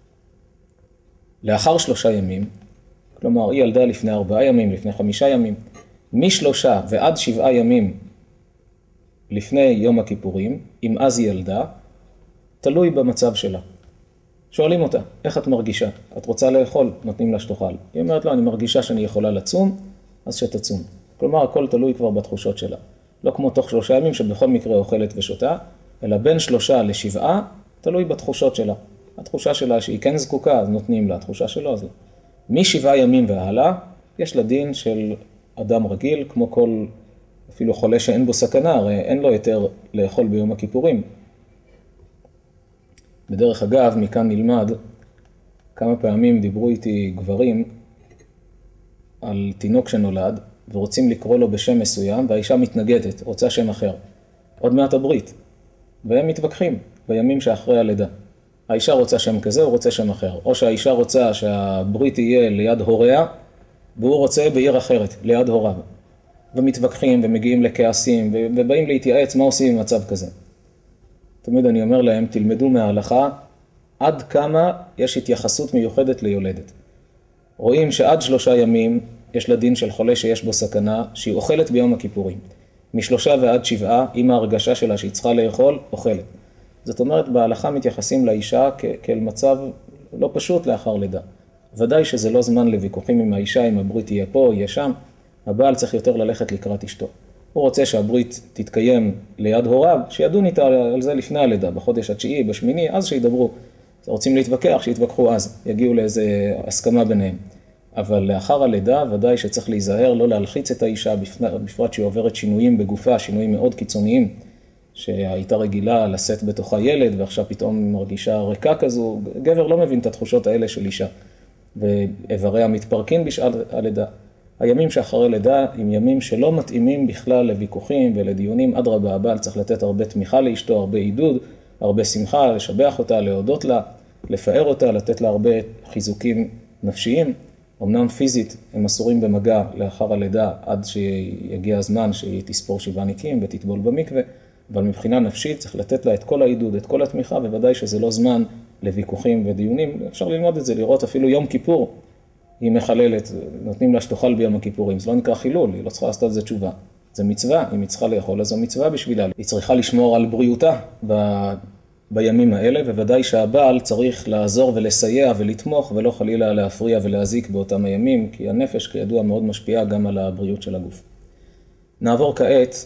לאחר 3 ימים, כלומר היא ילדה לפני 4 ימים, לפני 5 ימים, מ3 ועד 7 ימים לפני יום הכיפורים, אם אז היא ילדה, תלוי במצב שלה. שואלים אותה, איך את מרגישה? את רוצה לאכול? נותנים לה שתאכל. היא אומרת לו, אני מרגישה שאני יכולה לצום, אז שתצום. כלומר, הכל תלוי כבר בתחושות שלה. לא כמו תוך 3 ימים שבכל מקרה אוכלת ושותה, אלא בין 3 ל7 תלוי בתחושות שלה. התחושה שלה שהיא כן זקוקה, אז נותנים לה, התחושה שלו, אז לא. מ7 ימים והלאה, יש לדין של אדם רגיל, כמו כל, אפילו חולה שאין בו סכנה, הרי אין לו יותר לאכול ביום הכיפורים. בדרך אגב, מכאן נלמד, כמה פעמים דיברו איתי גברים על תינוק שנולד, ורוצים לקרוא לו בשם מסוים, והאישה מתנגדת, רוצה שם אחר. עוד מעט הברית. והם מתווכחים בימים שאחרי הלידה. האישה רוצה שם כזה, הוא רוצה שם אחר. או שהאישה רוצה שהברית יהיה ליד הוריה, והוא רוצה בעיר אחרת, ליד הוריו. ומתווכחים ומגיעים לכעסים, ובאים להתייעץ מה עושים במצב כזה. תמיד אני אומר להם, תלמדו מההלכה, עד כמה יש התייחסות מיוחדת ליולדת. רואים שעד 3 ימים יש לדין של חולה שיש בו סכנה, שהיא אוכלת ביום הכיפורים. מ3 ועד 7, עם ההרגשה שלה שהיא צריכה לאכול, אוכלת. זאת אומרת, בהלכה מתייחסים לאישה כאל מצב לא פשוט לאחר לידה. ודאי שזה לא זמן לוויכוחים עם האישה, אם הברית יהיה פה, יהיה שם. הבעל צריך יותר ללכת לקראת אשתו. הוא רוצה שהברית תתקיים ליד הוריו, שידון איתה על זה לפני הלידה, בחודש התשיעי, בשמיני, אז שידברו. רוצים להתווכח, שיתווכחו אז, יגיעו לאיזה הסכמה ביניהם. אבל לאחר הלידה, ודאי שצריך להיזהר, לא להלחיץ את האישה, בפרט שהיא עוברת שינויים בגופה, שינויים מאוד קיצוניים, שהייתה רגילה לשאת בתוכה ילד, ועכשיו פתאום מרגישה ריקה כזו. גבר לא מבין את התחושות האלה של אישה, ואיבריה מתפרקים בשעת הלידה. הימים שאחרי לידה הם ימים שלא מתאימים בכלל לוויכוחים ולדיונים. אדרבה, הבעל צריך לתת הרבה תמיכה לאשתו, הרבה עידוד, הרבה שמחה, לשבח אותה, להודות לה, לפאר אותה, לתת לה הרבה חיזוקים נפשיים. אמנם פיזית הם אסורים במגע לאחר הלידה עד שיגיע הזמן שהיא תספור 7 ניקים ותטבול במקווה, אבל מבחינה נפשית צריך לתת לה את כל העידוד, את כל התמיכה, ובוודאי שזה לא זמן לוויכוחים ודיונים. אפשר ללמוד את זה, לראות אפילו יום כיפור, היא מחללת, נותנים לה שתאכל ביום הכיפורים, זה לא נקרא חילול, היא לא צריכה לעשות את זה תשובה. זה מצווה, אם היא צריכה לאכול, אז זו מצווה בשבילה. היא צריכה לשמור על בריאותה בימים האלה, וודאי שהבעל צריך לעזור ולסייע ולתמוך, ולא חלילה להפריע ולהזיק באותם הימים, כי הנפש כידוע מאוד משפיעה גם על הבריאות של הגוף. נעבור כעת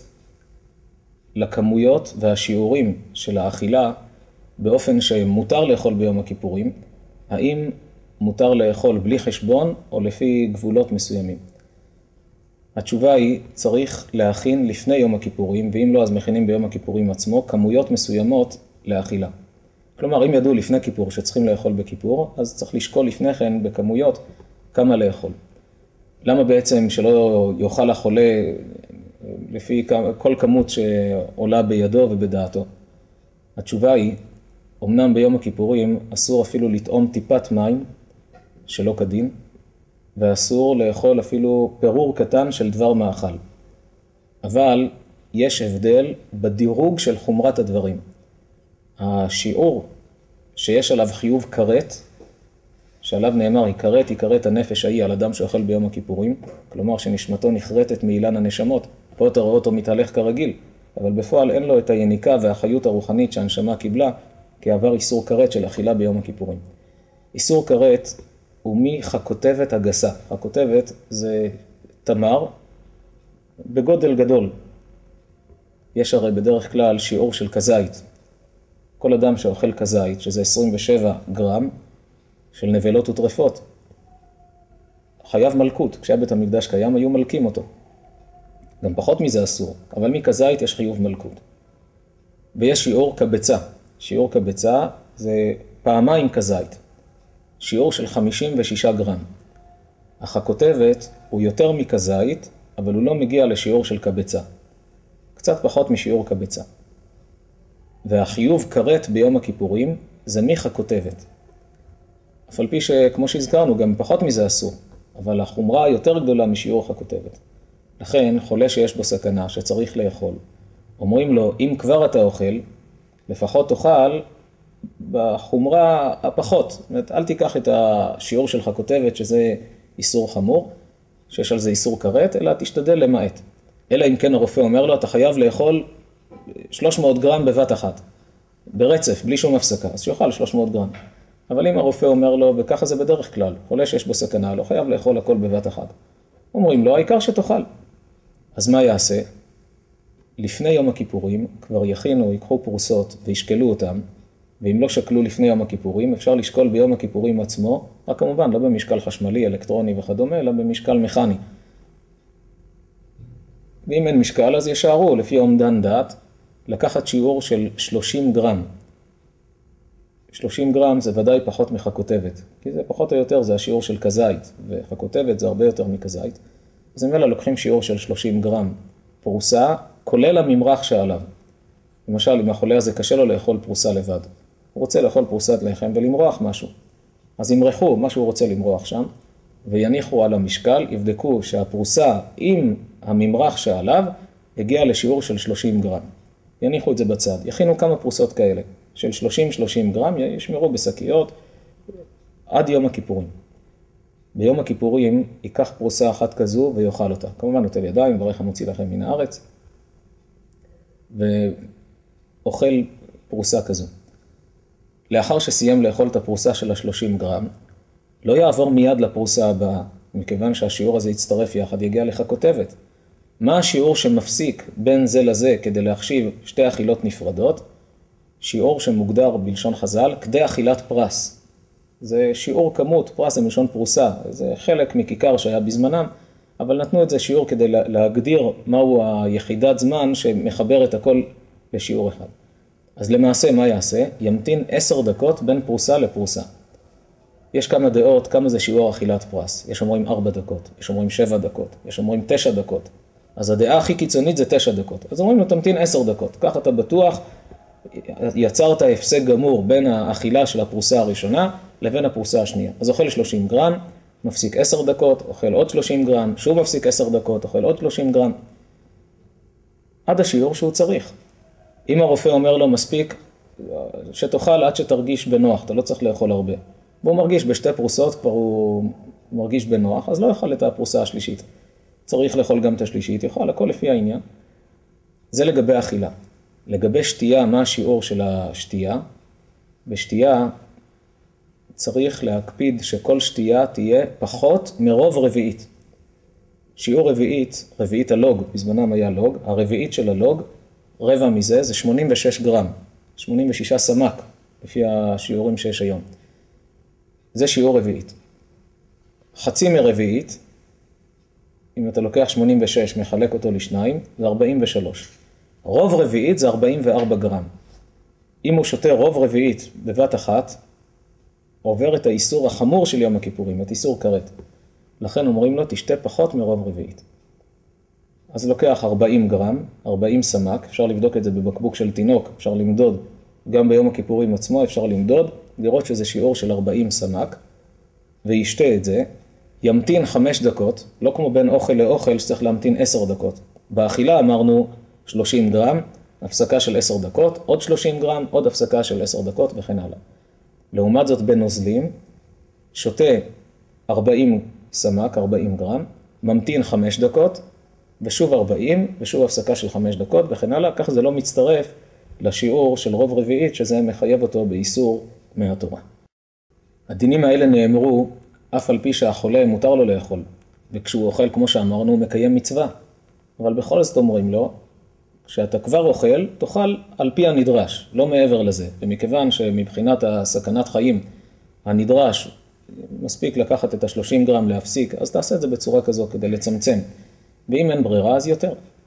לכמויות והשיעורים של האכילה, באופן שמותר לאכול ביום הכיפורים, האם מותר לאכול בלי חשבון או לפי גבולות מסוימים. התשובה היא, צריך להכין לפני יום הכיפורים, ואם לא אז מכינים ביום הכיפורים עצמו, כמויות מסוימות לאכילה. כלומר, אם ידעו לפני כיפור שצריכים לאכול בכיפור, אז צריך לשקול לפני כן בכמויות כמה לאכול. למה בעצם שלא יאכל החולה לפי כל כמות שעולה בידו ובדעתו? התשובה היא, אמנם ביום הכיפורים אסור אפילו לטעום טיפת מים שלא כדין, ואסור לאכול אפילו פירור קטן של דבר מאכל. אבל יש הבדל בדירוג של חומרת הדברים. השיעור שיש עליו חיוב כרת, שעליו נאמר, יכרת הנפש ההיא על אדם שאוכל ביום הכיפורים, כלומר שנשמתו נחרטת מאילן הנשמות, פה אתה רואה אותו מתהלך כרגיל, אבל בפועל אין לו את היניקה והחיות הרוחנית שהנשמה קיבלה, כי עבר איסור כרת של אכילה ביום הכיפורים. איסור כרת הוא מחכותבת הגסה. חכותבת זה תמר בגודל גדול. יש הרי בדרך כלל שיעור של כזית. כל אדם שאוכל כזית, שזה 27 גרם של נבלות וטרפות, חייב מלכות. כשהיה בית המקדש קיים, היו מלכים אותו. גם פחות מזה אסור, אבל מכזית יש חיוב מלכות. ויש שיעור כביצה. שיעור כביצה זה פעמיים כזית. שיעור של 56 גרם. אך הכותבת הוא יותר מכזית, אבל הוא לא מגיע לשיעור של כביצה. קצת פחות משיעור כביצה. והחיוב כרת ביום הכיפורים זה מיך הכותבת. אף על פי שכמו שהזכרנו גם פחות מזה אסור, אבל החומרה יותר גדולה משיעור הכותבת. לכן חולה שיש בו סכנה שצריך לאכול, אומרים לו אם כבר אתה אוכל, לפחות תאכל בחומרה הפחות. זאת אומרת, אל תיקח את השיעור שלך כותבת שזה איסור חמור, שיש על זה איסור כרת, אלא תשתדל למעט. אלא אם כן הרופא אומר לו, אתה חייב לאכול 300 גרם בבת אחת, ברצף, בלי שום הפסקה, אז שיאכל 300 גרם. אבל אם הרופא אומר לו, וככה זה בדרך כלל, חולה שיש בו סכנה, לא חייב לאכול הכל בבת אחת. אומרים לו, העיקר שתאכל. אז מה יעשה? לפני יום הכיפורים כבר יכינו, ייקחו פרוסות וישקלו אותם, ואם לא שקלו לפני יום הכיפורים, אפשר לשקול ביום הכיפורים עצמו, רק כמובן לא במשקל חשמלי, אלקטרוני וכדומה, אלא במשקל מכני. ואם אין משקל, אז ישארו לפי אומדן דעת, לקחת שיעור של 30 גרם. 30 גרם זה ודאי פחות מחכותבת, כי זה פחות או יותר זה השיעור של כזית, וחכותבת זה הרבה יותר מכזית. אז הם אלה לוקחים שיעור של 30 גרם פרוסה, כולל הממרח שעליו. למשל, אם החולה הזה קשה לו לאכול פרוסה לבד, הוא רוצה לאכול פרוסת לחם ולמרוח משהו. אז ימרחו מה שהוא רוצה למרוח שם, ויניחו על המשקל, יבדקו שהפרוסה עם הממרח שעליו הגיע לשיעור של 30 גרם. יניחו את זה בצד, יכינו כמה פרוסות כאלה, של 30 גרם, ישמרו בשקיות עד יום הכיפורים. ביום הכיפורים ייקח פרוסה אחת כזו ויאכל אותה. כמובן נוטל ידיים, ברך המוציא לכם מן הארץ, ואוכל פרוסה כזו. לאחר שסיים לאכול את הפרוסה של ה-30 גרם, לא יעבור מיד לפרוסה הבאה, מכיוון שהשיעור הזה יצטרף יחד, יגיע לך כותבת. מה השיעור שמפסיק בין זה לזה כדי להחשיב שתי אכילות נפרדות? שיעור שמוגדר בלשון חז"ל, כדי אכילת פרס. זה שיעור כמות, פרס זה מלשון פרוסה, זה חלק מכיכר שהיה בזמנם, אבל נתנו את זה שיעור כדי להגדיר מהו היחידת זמן שמחבר את הכל לשיעור אחד. אז למעשה מה יעשה? ימתין 10 דקות בין פרוסה לפרוסה. יש כמה דעות, כמה זה שיעור אכילת פרס. יש אומרים 4 דקות, יש אומרים 7 דקות, יש אומרים 9 דקות. אז הדעה הכי קיצונית זה 9 דקות. אז אומרים לו תמתין 10 דקות, כך אתה בטוח, יצרת הפסק גמור בין האכילה של הפרוסה הראשונה לבין הפרוסה השנייה. אז אוכל 30 גרם, מפסיק 10 דקות, אוכל עוד 30 גרם, שוב מפסיק 10 דקות, אוכל עוד 30 גרם. עד השיעור שהוא צריך. אם הרופא אומר לו מספיק, שתאכל עד שתרגיש בנוח, אתה לא צריך לאכול הרבה. והוא מרגיש בשתי פרוסות, כבר הוא מרגיש בנוח, אז לא יאכל את הפרוסה השלישית. צריך לאכול גם את השלישית, יאכל, הכל לפי העניין. זה לגבי אכילה. לגבי שתייה, מה השיעור של השתייה? בשתייה צריך להקפיד שכל שתייה תהיה פחות מרוב רביעית. שיעור רביעית הלוג, בזמנם היה לוג, הרביעית של הלוג, רבע מזה זה 86 גרם, 86 סמ"ק, לפי השיעורים שיש היום. זה שיעור רביעית. חצי מרביעית, אם אתה לוקח 86, מחלק אותו לשניים, זה 43. רוב רביעית זה 44 גרם. אם הוא שותה רוב רביעית בבת אחת, עובר את האיסור החמור של יום הכיפורים, את איסור כרת. לכן אומרים לו, תשתה פחות מרוב רביעית. אז לוקח 40 גרם, 40 סמ"ק, אפשר לבדוק את זה בבקבוק של תינוק, אפשר למדוד, גם ביום הכיפורים עצמו אפשר למדוד, לראות שזה שיעור של 40 סמ"ק, וישתה את זה, ימתין 5 דקות, לא כמו בין אוכל לאוכל שצריך להמתין 10 דקות. באכילה אמרנו 30 גרם, הפסקה של 10 דקות, עוד 30 גרם, עוד הפסקה של 10 דקות וכן הלאה. לעומת זאת בנוזלים, שותה 40 סמ"ק, 40 גרם, ממתין 5 דקות, ושוב 40, ושוב הפסקה של 5 דקות וכן הלאה, כך זה לא מצטרף לשיעור של רוב רביעית, שזה מחייב אותו באיסור מהתורה. הדינים האלה נאמרו, אף על פי שהחולה מותר לו לאכול, וכשהוא אוכל, כמו שאמרנו, הוא מקיים מצווה. אבל בכל זאת אומרים לו, כשאתה כבר אוכל, תאכל על פי הנדרש, לא מעבר לזה. ומכיוון שמבחינת הסכנת חיים, הנדרש, מספיק לקחת את ה-30 גרם להפסיק, אז תעשה את זה בצורה כזו כדי לצמצם. ואם אין ברירה, אז יותר.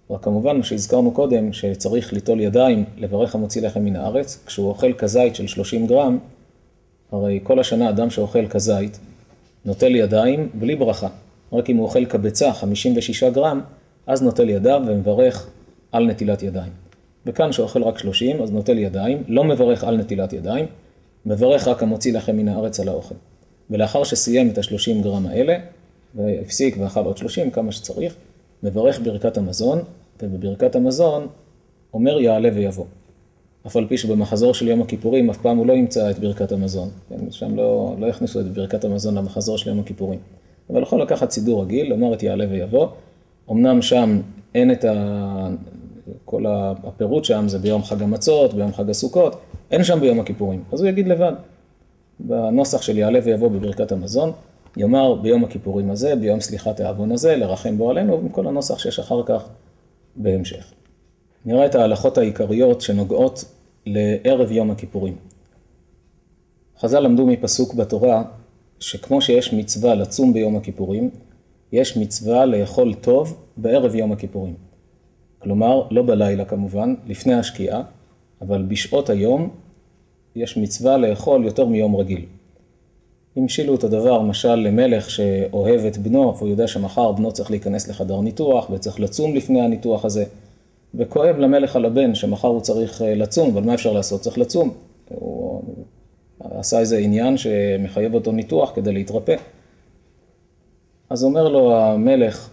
רק כמובן מה שהזכרנו קודם, שצריך ליטול ידיים לברך המוציא לחם מן הארץ, כשהוא אוכל כזית של 30 גרם, הרי כל השנה אדם שאוכל כזית, נוטל ידיים בלי ברכה. רק אם הוא אוכל קבצה 56 גרם, אז נוטל ידיו ומברך על נטילת ידיים. וכאן שאוכל רק 30, אז נוטל ידיים, לא מברך על נטילת ידיים, מברך רק המוציא לחם מן הארץ על האוכל. ולאחר שסיים את ה-30 גרם האלה, והפסיק ואכל עוד 30, כמה שצריך, מברך ברכת המזון, ובברכת המזון אומר יעלה ויבוא. אף על פי שבמחזור של יום הכיפורים, אף פעם הוא לא ימצא את ברכת המזון. שם לא יכניסו את ברכת המזון למחזור של יום הכיפורים. אבל יכול לקחת סידור רגיל, לומר את יעלה ויבוא. אמנם שם אין את כל הפירוט שם, זה ביום חג המצות, ביום חג הסוכות, אין שם ביום הכיפורים. אז הוא יגיד לבד, בנוסח של יעלה ויבוא בברכת המזון, יאמר ביום הכיפורים הזה, ביום סליחת העוון הזה, לרחם בו עלינו, וכל הנוסח שיש אחר כך בהמשך. נראה את ההלכות העיקריות שנוגעות לערב יום הכיפורים. חז"ל למדו מפסוק בתורה, שכמו שיש מצווה לצום ביום הכיפורים, יש מצווה לאכול טוב בערב יום הכיפורים. כלומר, לא בלילה כמובן, לפני השקיעה, אבל בשעות היום יש מצווה לאכול יותר מיום רגיל. המשילו את הדבר, משל למלך שאוהב את בנו, והוא יודע שמחר בנו צריך להיכנס לחדר ניתוח, וצריך לצום לפני הניתוח הזה, וכואב למלך על הבן שמחר הוא צריך לצום, אבל מה אפשר לעשות? צריך לצום. הוא עשה איזה עניין שמחייב אותו ניתוח כדי להתרפא. אז אומר לו המלך,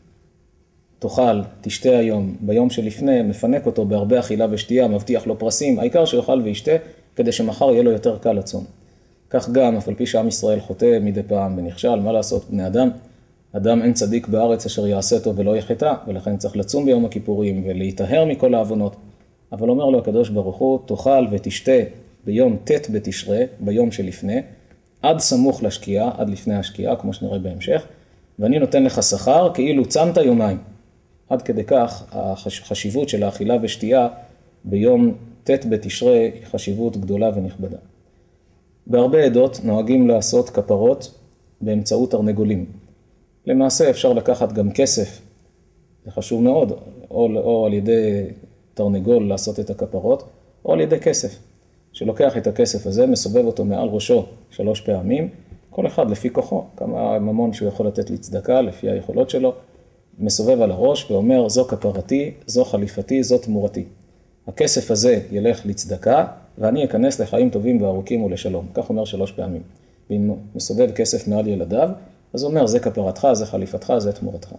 תאכל, תשתה היום, ביום שלפני, מפנק אותו בהרבה אכילה ושתייה, מבטיח לו פרסים, העיקר שיאכל וישתה, כדי שמחר יהיה לו יותר קל לצום. כך גם, אף על פי שעם ישראל חוטא מדי פעם ונכשל, מה לעשות בני אדם? אדם אין צדיק בארץ אשר יעשה טוב ולא יחטא, ולכן צריך לצום ביום הכיפורים ולהיטהר מכל העוונות. אבל אומר לו הקדוש ברוך הוא, תאכל ותשתה ביום ט' בתשרי, ביום שלפני, עד סמוך לשקיעה, עד לפני השקיעה, כמו שנראה בהמשך, ואני נותן לך שכר כאילו צמת יומיים. עד כדי כך החשיבות של האכילה ושתייה ביום ט' בתשרי היא חשיבות גדולה ונכבדה. בהרבה עדות נוהגים לעשות כפרות באמצעות תרנגולים. למעשה אפשר לקחת גם כסף, זה חשוב מאוד, או על ידי תרנגול לעשות את הכפרות, או על ידי כסף. שלוקח את הכסף הזה, מסובב אותו מעל ראשו 3 פעמים, כל אחד לפי כוחו, כמה ממון שהוא יכול לתת לצדקה, לפי היכולות שלו, מסובב על הראש ואומר, זו כפרתי, זו חליפתי, זו תמורתי. הכסף הזה ילך לצדקה, ואני אכנס לחיים טובים וארוכים ולשלום. כך אומר 3 פעמים. ואם מסובב כסף מעל ילדיו, אז הוא אומר, זה כפרתך, זה חליפתך, זה תמורתך.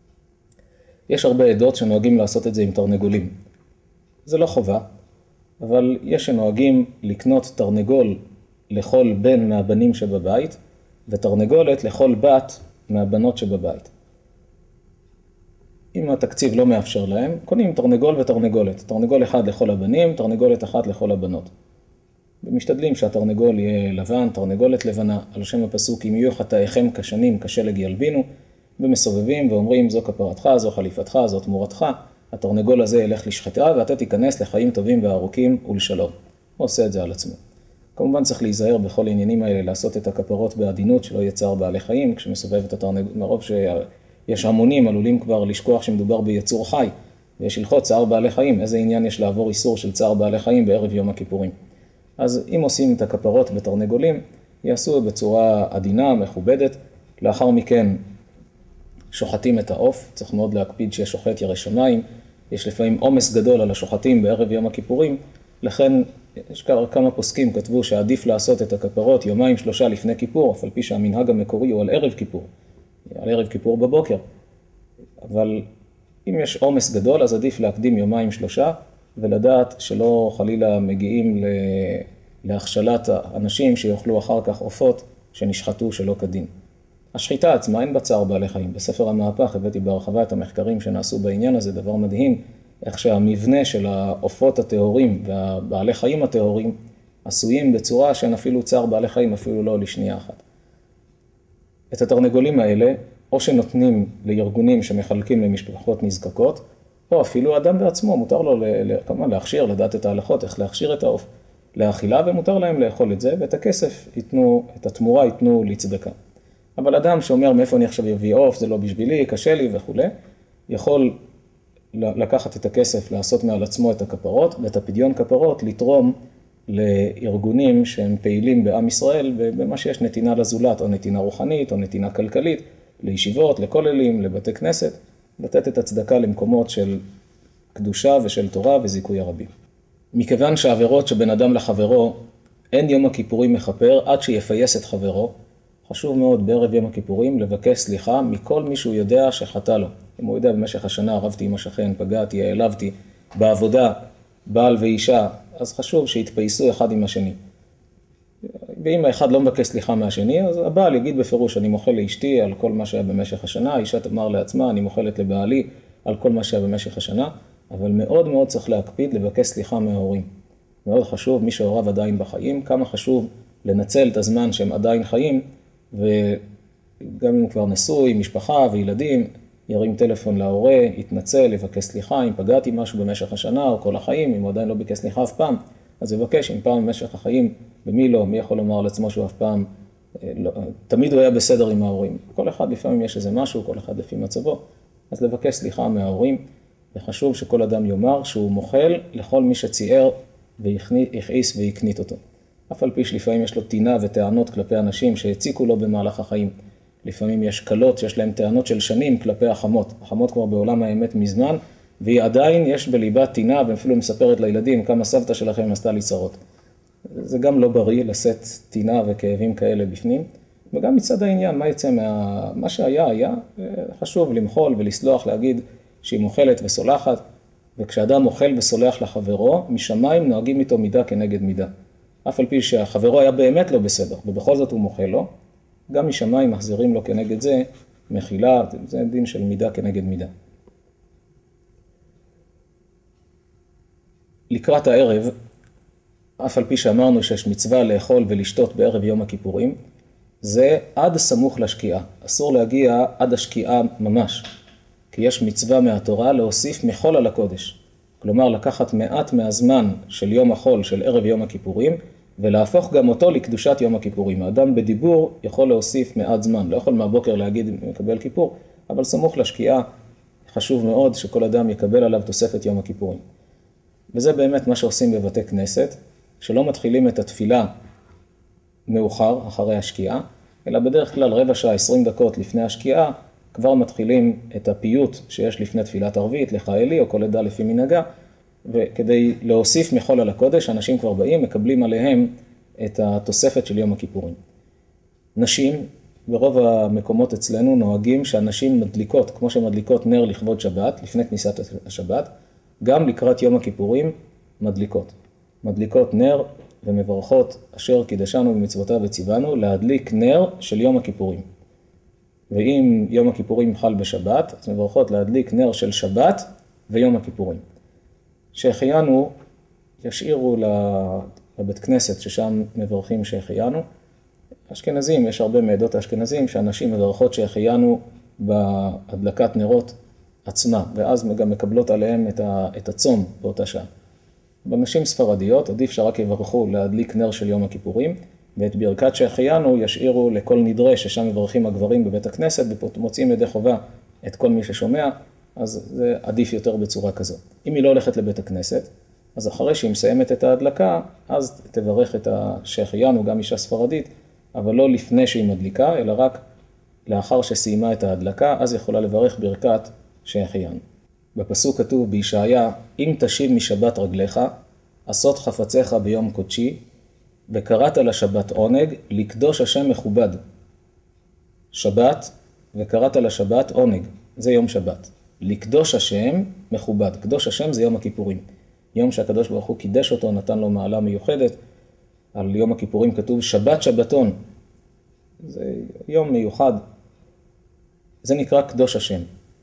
יש הרבה עדות שנוהגים לעשות את זה עם תרנגולים. זה לא חובה, אבל יש שנוהגים לקנות תרנגול לכל בן מהבנים שבבית, ותרנגולת לכל בת מהבנות שבבית. אם התקציב לא מאפשר להם, קונים תרנגול ותרנגולת. תרנגול אחד לכל הבנים, תרנגולת אחת לכל הבנות. ומשתדלים שהתרנגול יהיה לבן, תרנגולת לבנה, על שם הפסוק, אם יהיו חטאיכם כשנים, כשלג ילבינו, ומסובבים ואומרים, זו כפרתך, זו חליפתך, זו תמורתך, התרנגול הזה ילך לשחטה, ואתה תיכנס לחיים טובים וארוכים ולשלום. הוא עושה את זה על עצמו. כמובן צריך להיזהר בכל העניינים האלה, לעשות את הכפרות בעדינות, שלא יהיה צער בעלי חיים, כשמסובב את התרנגול, מרוב שיש המונים עלולים כבר לשכוח שמדובר ביצור חי, ויש הלכות צער בעלי חיים, איזה עניין יש לעבור איסור של צער בעלי חיים בערב יום הכיפורים. אז אם עושים את הכפרות בתרנגולים, יעשו בצורה עדינה, מכובדת, לאחר מכן שוחטים את העוף, צריך מאוד להקפיד ששוחט ירא שמיים, יש לפעמים עומס גדול על השוחטים בערב יום הכיפורים, לכן יש כמה פוסקים כתבו שעדיף לעשות את הכפרות 2-3 לפני כיפור, אף על פי שהמנהג המקורי הוא על ערב כיפור, על ערב כיפור בבוקר. אבל אם יש עומס גדול, אז עדיף להקדים 2-3, ולדעת שלא חלילה מגיעים להכשלת האנשים שיאכלו אחר כך עופות שנשחטו שלא כדין. השחיטה עצמה אין בה צער בעלי חיים. בספר המהפך הבאתי בהרחבה את המחקרים שנעשו בעניין הזה, דבר מדהים, איך שהמבנה של העופות הטהורים והבעלי חיים הטהורים עשויים בצורה שאין אפילו צער בעלי חיים, אפילו לא לשנייה אחת. את התרנגולים האלה, או שנותנים לארגונים שמחלקים למשפחות נזקקות, או אפילו האדם בעצמו, מותר לו כמובן להכשיר, לדעת את ההלכות, איך להכשיר את העוף לאכילה, ומותר להם לאכול את זה, ואת הכסף ייתנו, את התמורה ייתנו לצדקה. אבל אדם שאומר מאיפה אני עכשיו אביא עוף, זה לא בשבילי, קשה לי וכו', יכול לקחת את הכסף, לעשות מעל עצמו את הכפרות, ואת הפדיון כפרות לתרום לארגונים שהם פעילים בעם ישראל, במה שיש נתינה לזולת, או נתינה רוחנית, או נתינה כלכלית, לישיבות, לכוללים, לבתי כנסת, לתת את הצדקה למקומות של קדושה ושל תורה וזיכוי הרבים. מכיוון שהעבירות שבין אדם לחברו, אין יום הכיפורים מכפר עד שיפייס את חברו, חשוב מאוד בערב יום הכיפורים לבקש סליחה מכל מי שהוא יודע שחטא לו. אם הוא יודע במשך השנה רבתי עם השכן, פגעתי, העלבתי, בעבודה, בעל ואישה, אז חשוב שיתפייסו אחד עם השני. ואם האחד לא מבקש סליחה מהשני, אז הבעל יגיד בפירוש, אני מוחל לאשתי על כל מה שהיה במשך השנה, האישה תאמר לעצמה, אני מוחלת לבעלי על כל מה שהיה במשך השנה, אבל מאוד מאוד צריך להקפיד לבקש סליחה מההורים. מאוד חשוב, מי שהוריו עדיין בחיים, כמה חשוב לנצל את הזמן שהם עדיין חיים, וגם אם הוא כבר נשוי, משפחה וילדים, ירים טלפון להורה, יתנצל, יבקש סליחה, אם פגעתי משהו במשך השנה או כל החיים, אם הוא עדיין לא ביקש סליחה אף פעם, אז יבקש, אם פעם במשך החיים, במי לא, מי יכול לומר לעצמו שהוא אף פעם, לא, תמיד הוא היה בסדר עם ההורים. כל אחד לפעמים יש איזה משהו, כל אחד לפי מצבו, אז לבקש סליחה מההורים, וחשוב שכל אדם יאמר שהוא מוחל לכל מי שצייר והכעיס והקנית אותו. אף על פי שלפעמים יש לו טינה וטענות כלפי אנשים שהציקו לו במהלך החיים. לפעמים יש קלות שיש להם טענות של שנים כלפי החמות. החמות כבר בעולם האמת מזמן, והיא עדיין יש בליבה טינה, ואפילו מספרת לילדים כמה סבתא שלכם עשתה לי צרות. זה גם לא בריא לשאת טינה וכאבים כאלה בפנים, וגם מצד העניין, מה יצא מה שהיה, חשוב למחול ולסלוח, להגיד שהיא מוחלת וסולחת, וכשאדם מוחל וסולח לחברו, משמיים נוהגים איתו מידה כנגד מידה. אף על פי שהחברו היה באמת לא בסדר, ובכל זאת הוא מוחל לו, גם משמיים מחזירים לו כנגד זה מחילה, זה דין של מידה כנגד מידה. לקראת הערב, אף על פי שאמרנו שיש מצווה לאכול ולשתות בערב יום הכיפורים, זה עד סמוך לשקיעה. אסור להגיע עד השקיעה ממש, כי יש מצווה מהתורה להוסיף מחול על הקודש. כלומר, לקחת מעט מהזמן של יום החול, של ערב יום הכיפורים, ולהפוך גם אותו לקדושת יום הכיפורים. האדם בדיבור יכול להוסיף מעט זמן, לא יכול מהבוקר להגיד מקבל כיפור, אבל סמוך לשקיעה חשוב מאוד שכל אדם יקבל עליו תוספת יום הכיפורים. וזה באמת מה שעושים בבתי כנסת, שלא מתחילים את התפילה מאוחר, אחרי השקיעה, אלא בדרך כלל רבע שעה, 20 דקות לפני השקיעה, כבר מתחילים את הפיוט שיש לפני תפילת ערבית, לך אלי או כל עדה לפי מנהגה, וכדי להוסיף מחול על הקודש, אנשים כבר באים, מקבלים עליהם את התוספת של יום הכיפורים. נשים, ברוב המקומות אצלנו נוהגים שאנשים מדליקות, כמו שמדליקות נר לכבוד שבת, לפני כניסת השבת, גם לקראת יום הכיפורים מדליקות. מדליקות נר ומברכות אשר קידשנו במצוותיו וציוונו, להדליק נר של יום הכיפורים. ואם יום הכיפורים חל בשבת, אז מברכות להדליק נר של שבת ויום הכיפורים. שהחיינו ישאירו לבית כנסת ששם מברכים שהחיינו. אשכנזים, יש הרבה מעדות האשכנזים שאנשים מברכות שהחיינו בהדלקת נרות עצמה, ואז גם מקבלות עליהם את הצום באותה שעה. בנשים ספרדיות עדיף שרק יברכו להדליק נר של יום הכיפורים, ואת ברכת שהחיינו ישאירו לכל נדרה ששם מברכים הגברים בבית הכנסת, ומוצאים ידי חובה את כל מי ששומע, אז זה עדיף יותר בצורה כזאת. אם היא לא הולכת לבית הכנסת, אז אחרי שהיא מסיימת את ההדלקה, אז תברך את שהחיינו, גם אישה ספרדית, אבל לא לפני שהיא מדליקה, אלא רק לאחר שסיימה את ההדלקה, אז יכולה לברך ברכת שהחיינו. בפסוק כתוב בישעיה, אם תשיב משבת רגליך, עשות חפציך ביום קודשי, וקראת לשבת עונג, לקדוש השם מכובד. שבת, וקראת לשבת עונג, זה יום שבת. לקדוש השם מכובד. קדוש השם זה יום הכיפורים. יום שהקדוש ברוך הוא קידש אותו, נתן לו מעלה מיוחדת. על יום הכיפורים כתוב שבת שבתון. זה יום מיוחד. זה נקרא קדוש השם.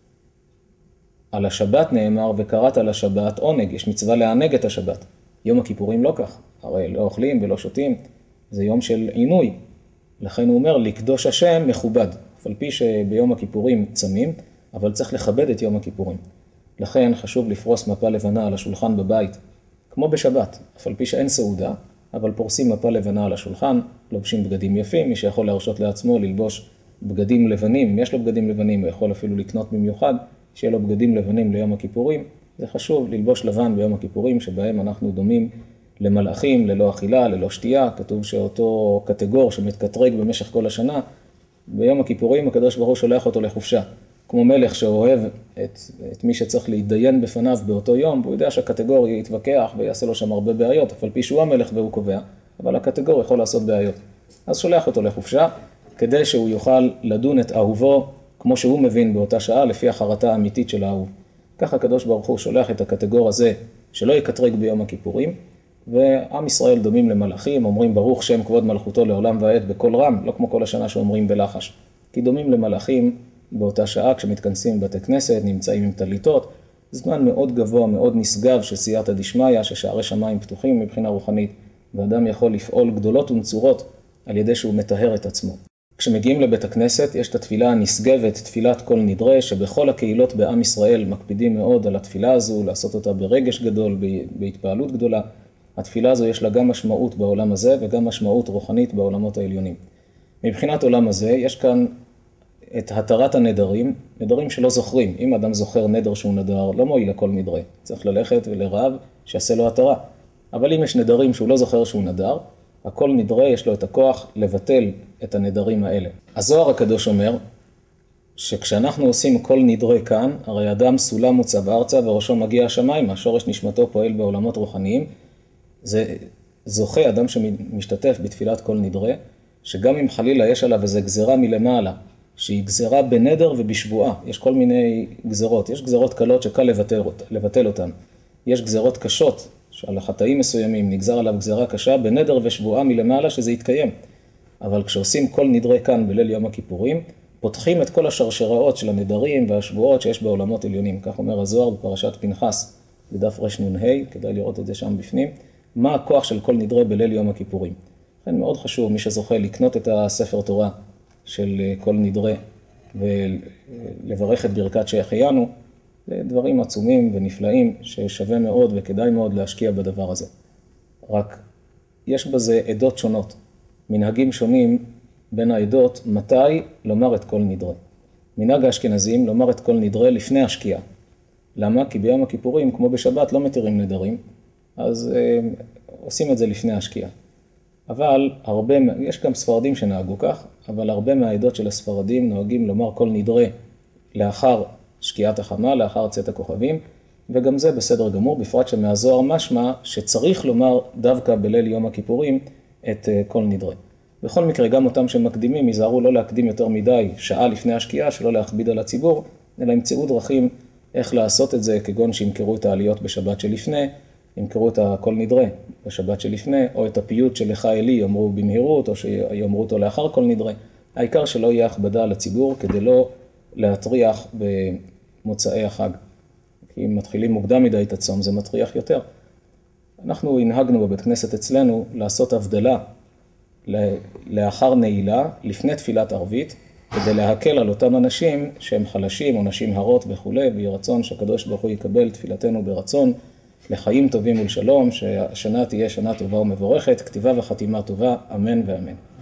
על השבת נאמר, וקראת לשבת עונג. יש מצווה לענג את השבת. יום הכיפורים לא כך. הרי לא אוכלים ולא שותים. זה יום של עינוי. לכן הוא אומר, לקדוש השם מכובד. אף על פי שביום הכיפורים צמים, אבל צריך לכבד את יום הכיפורים. לכן חשוב לפרוס מפה לבנה על השולחן בבית, כמו בשבת, אף על פי שאין סעודה, אבל פורסים מפה לבנה על השולחן, לובשים בגדים יפים, מי שיכול להרשות לעצמו ללבוש בגדים לבנים, אם יש לו בגדים לבנים, הוא יכול אפילו לקנות במיוחד, שיהיה לו בגדים לבנים ליום הכיפורים. זה חשוב ללבוש לבן ביום הכיפורים, שבהם אנחנו דומים למלאכים, ללא אכילה, ללא שתייה. כתוב שאותו קטגור שמתקטרג במשך כל השנה, ביום הכיפורים הקדוש ברוך הוא שולח אותו לחופשה. כמו מלך שאוהב את מי שצריך להתדיין בפניו באותו יום, והוא יודע שהקטגור יתווכח ויעשה לו שם הרבה בעיות, אבל פי שהוא המלך והוא קובע, אבל הקטגור יכול לעשות בעיות. אז שולח אותו לחופשה, כדי שהוא יוכל לדון את אהובו, כמו שהוא מבין באותה שעה, לפי החרטה האמיתית של האהוב. ככה הקדוש ברוך הוא שולח את הקטגור הזה, שלא יקטרג ביום הכיפורים, ועם ישראל דומים למלאכים, אומרים ברוך שם כבוד מלכותו לעולם ועד בקול רם, לא כמו כל השנה שאומרים בלחש. כי דומים למלאכים באותה שעה, כשמתכנסים בבתי כנסת, נמצאים עם טליתות, זמן מאוד גבוה, מאוד נשגב של סייעתא דשמיא, ששערי שמיים פתוחים מבחינה רוחנית, ואדם יכול לפעול גדולות ונצורות על ידי שהוא מטהר את עצמו. כשמגיעים לבית הכנסת, יש את התפילה הנשגבת, תפילת כל נדרי, שבכל הקהילות בעם ישראל מקפידים מאוד על התפילה הזו, לעשות אותה ברגש גדול, בהתפעלות גדולה. התפילה הזו יש לה גם משמעות בעולם הזה, וגם משמעות רוחנית בעולמות העליונים. מבחינת עולם הזה, יש כאן את התרת הנדרים, נדרים שלא זוכרים. אם אדם זוכר נדר שהוא נדר, לא מועיל לכל נדרי. צריך ללכת ולרב שיעשה לו התרה. אבל אם יש נדרים שהוא לא זוכר שהוא נדר, הכל נדרי יש לו את הכוח לבטל את הנדרים האלה. הזוהר הקדוש אומר שכשאנחנו עושים כל נדרי כאן, הרי אדם סולם מוצב ארצה וראשו מגיע השמיים, השורש נשמתו פועל בעולמות רוחניים. זה זוכה אדם שמשתתף בתפילת כל נדרי, שגם אם חלילה יש עליו איזו גזרה מלמעלה, שהיא גזרה בנדר ובשבועה. יש כל מיני גזרות. יש גזרות קלות שקל לבטל אותן. יש גזרות קשות, שעל החטאים מסוימים נגזר עליו גזרה קשה, בנדר ושבועה מלמעלה שזה יתקיים. אבל כשעושים כל נדרי כאן בליל יום הכיפורים, פותחים את כל השרשראות של הנדרים והשבועות שיש בעולמות עליונים. כך אומר הזוהר בפרשת פנחס, בדף רנ"ה, כדאי לראות את זה שם בפנים. מה הכוח של כל נדרי בליל יום הכיפורים? לכן מאוד חשוב, מי שזוכה לקנות את הספר תורה של כל נדרי ולברך את ברכת שהחיינו, זה דברים עצומים ונפלאים ששווה מאוד וכדאי מאוד להשקיע בדבר הזה. רק יש בזה עדות שונות, מנהגים שונים בין העדות, מתי לומר את כל נדרי. מנהג האשכנזים לומר את כל נדרי לפני השקיעה. למה? כי ביום הכיפורים, כמו בשבת, לא מתירים נדרים, אז עושים את זה לפני השקיעה. אבל יש גם ספרדים שנהגו כך, אבל הרבה מהעדות של הספרדים נוהגים לומר כל נדרי לאחר שקיעת החמה, לאחר צאת הכוכבים, וגם זה בסדר גמור, בפרט שמהזוהר משמע שצריך לומר דווקא בליל יום הכיפורים את כל נדרי. בכל מקרה, גם אותם שמקדימים, יזהרו לא להקדים יותר מדי שעה לפני השקיעה, שלא להכביד על הציבור, אלא ימצאו דרכים איך לעשות את זה, כגון שימכרו את העליות בשבת שלפני, ימכרו את הכל נדרי בשבת שלפני, או את הפיוט של לך אלי יאמרו במהירות, או שיאמרו אותו לאחר כל נדרי. העיקר שלא יהיה הכבדה על הציבור, כדי לא להטריח במוצאי החג. כי אם מתחילים מוקדם מדי את הצום, זה מטריח יותר. אנחנו הנהגנו בבית כנסת אצלנו לעשות הבדלה לאחר נעילה, לפני תפילת ערבית, כדי להקל על אותם אנשים שהם חלשים או נשים הרות וכו', ויהי רצון שהקדוש ברוך הוא יקבל תפילתנו ברצון, לחיים טובים ולשלום, שהשנה תהיה שנה טובה ומבורכת, כתיבה וחתימה טובה, אמן ואמן.